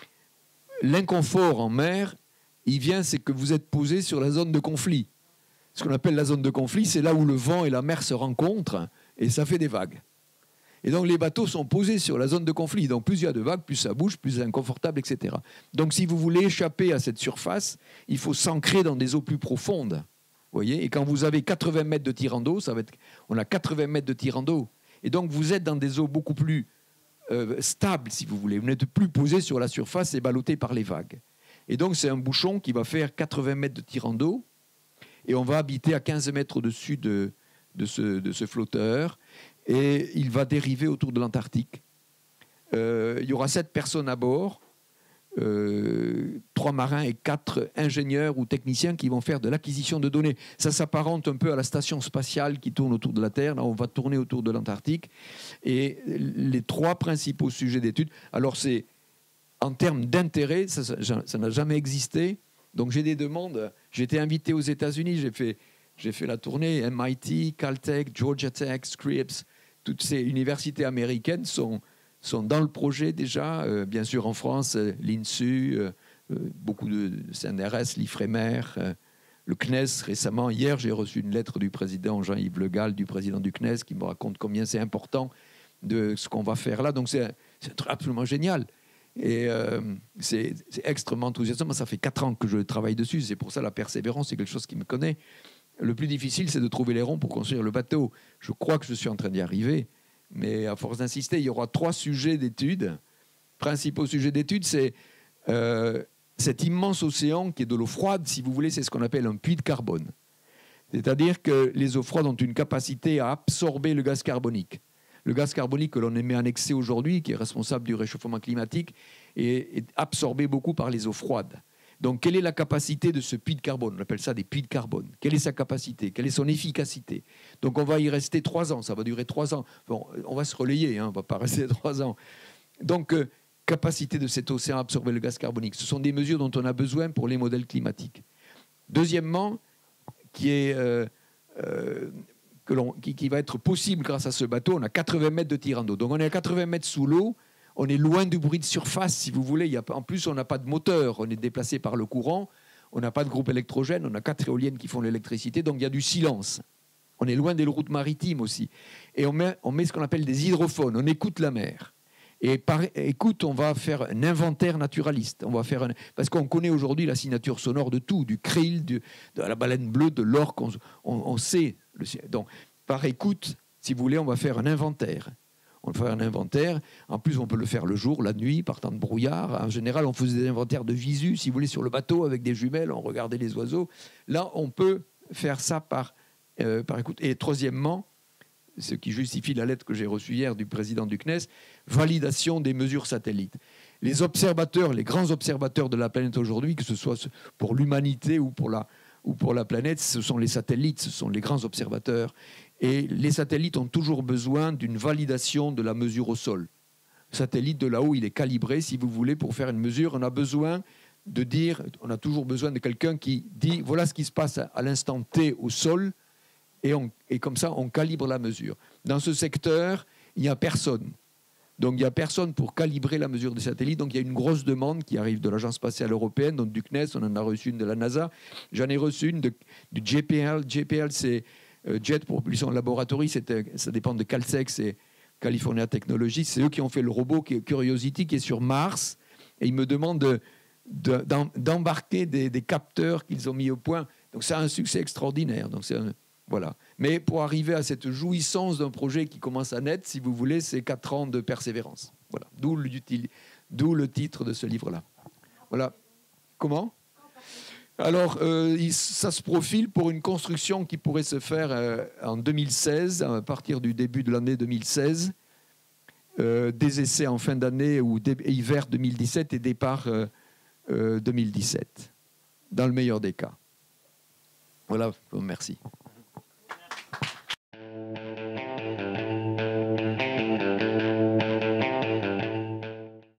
l'inconfort en mer, il vient, c'est que vous êtes posé sur la zone de conflit. Ce qu'on appelle la zone de conflit, c'est là où le vent et la mer se rencontrent et ça fait des vagues. Et donc les bateaux sont posés sur la zone de conflit. Donc plus il y a de vagues, plus ça bouge, plus c'est inconfortable, et cetera. Donc si vous voulez échapper à cette surface, il faut s'ancrer dans des eaux plus profondes. Voyez, et quand vous avez quatre-vingts mètres de tirant d'eau, ça va être, on a quatre-vingts mètres de tirant d'eau. Et donc vous êtes dans des eaux beaucoup plus euh, stable, si vous voulez. Vous n'êtes plus posé sur la surface et ballotté par les vagues. Et donc, c'est un bouchon qui va faire quatre-vingts mètres de tirant d'eau. Et on va habiter à quinze mètres au-dessus de, de, ce, de ce flotteur. Et il va dériver autour de l'Antarctique. Euh, il y aura sept personnes à bord. Euh, trois marins et quatre ingénieurs ou techniciens qui vont faire de l'acquisition de données. Ça s'apparente un peu à la station spatiale qui tourne autour de la Terre. Là, on va tourner autour de l'Antarctique. Et les trois principaux sujets d'étude, alors c'est en termes d'intérêt, ça, ça, ça n'a jamais existé. Donc j'ai des demandes. J'ai été invité aux États-Unis, j'ai fait, j'ai fait la tournée. M I T, Caltech, Georgia Tech, Scripps, toutes ces universités américaines sont sont dans le projet déjà, euh, bien sûr en France, euh, l'INSU, euh, euh, beaucoup de C N R S, l'I F R E M E R, euh, le C N E S récemment. Hier, j'ai reçu une lettre du président Jean-Yves Le Gall, du président du C N E S, qui me raconte combien c'est important de ce qu'on va faire là. Donc c'est, c'est absolument génial. Et euh, c'est, c'est extrêmement enthousiasmant. Moi, ça fait quatre ans que je travaille dessus. C'est pour ça la persévérance, c'est quelque chose qui me connaît. Le plus difficile, c'est de trouver les ronds pour construire le bateau. Je crois que je suis en train d'y arriver. Mais à force d'insister, il y aura trois sujets d'études. Principaux sujets d'études, c'est euh, cet immense océan qui est de l'eau froide, si vous voulez, c'est ce qu'on appelle un puits de carbone. C'est-à-dire que les eaux froides ont une capacité à absorber le gaz carbonique. Le gaz carbonique que l'on émet annexé aujourd'hui, qui est responsable du réchauffement climatique, est, est absorbé beaucoup par les eaux froides. Donc, quelle est la capacité de ce puits de carbone? On appelle ça des puits de carbone. Quelle est sa capacité? Quelle est son efficacité? Donc, on va y rester trois ans. Ça va durer trois ans. Bon, on va se relayer, hein, on ne va pas rester trois ans. Donc, euh, capacité de cet océan à absorber le gaz carbonique. Ce sont des mesures dont on a besoin pour les modèles climatiques. Deuxièmement, qui, est, euh, euh, que l'on, qui, qui va être possible grâce à ce bateau, on a quatre-vingts mètres de tirant d'eau. Donc, on est à quatre-vingts mètres sous l'eau. On est loin du bruit de surface, si vous voulez. Il y a, en plus, on n'a pas de moteur. On est déplacé par le courant. On n'a pas de groupe électrogène. On a quatre éoliennes qui font l'électricité. Donc, il y a du silence. On est loin des routes maritimes aussi. Et on met, on met ce qu'on appelle des hydrophones. On écoute la mer. Et par écoute, on va faire un inventaire naturaliste. On va faire un, parce qu'on connaît aujourd'hui la signature sonore de tout, du krill, du, de la baleine bleue, de l'orque. On, on, on sait. Le, donc, par écoute, si vous voulez, on va faire un inventaire. On va faire un inventaire. En plus, on peut le faire le jour, la nuit, par temps de brouillard. En général, on faisait des inventaires de visu, si vous voulez, sur le bateau avec des jumelles. On regardait les oiseaux. Là, on peut faire ça par, euh, par écoute. Et troisièmement, ce qui justifie la lettre que j'ai reçue hier du président du C N E S, validation des mesures satellites. Les observateurs, les grands observateurs de la planète aujourd'hui, que ce soit pour l'humanité ou pour la, ou pour la planète, ce sont les satellites, ce sont les grands observateurs. Et les satellites ont toujours besoin d'une validation de la mesure au sol. Le satellite de là-haut, il est calibré, si vous voulez, pour faire une mesure. On a besoin de dire, on a toujours besoin de quelqu'un qui dit, voilà ce qui se passe à l'instant T au sol, et, on, et comme ça, on calibre la mesure. Dans ce secteur, il n'y a personne. Donc, il n'y a personne pour calibrer la mesure des satellites. Donc, il y a une grosse demande qui arrive de l'Agence spatiale européenne, donc du C N E S, on en a reçu une de la NASA. J'en ai reçu une de, du J P L. J P L, c'est euh, Jet Propulsion Laboratory, c'est, ça dépend de Caltech, c'est California Technologies. C'est eux qui ont fait le robot qui est Curiosity, qui est sur Mars. Et ils me demandent de, de, d'em, d'embarquer des, des capteurs qu'ils ont mis au point. Donc, c'est un succès extraordinaire. Donc, c'est un, voilà. Mais pour arriver à cette jouissance d'un projet qui commence à naître, si vous voulez, c'est quatre ans de persévérance. Voilà. D'où, d'où le titre de ce livre-là. Voilà. Comment ? Alors, euh, il, ça se profile pour une construction qui pourrait se faire euh, en deux mille seize, à partir du début de l'année deux mille seize, euh, des essais en fin d'année ou dé- hiver deux mille dix-sept et départ euh, euh, deux mille dix-sept, dans le meilleur des cas. Voilà, merci.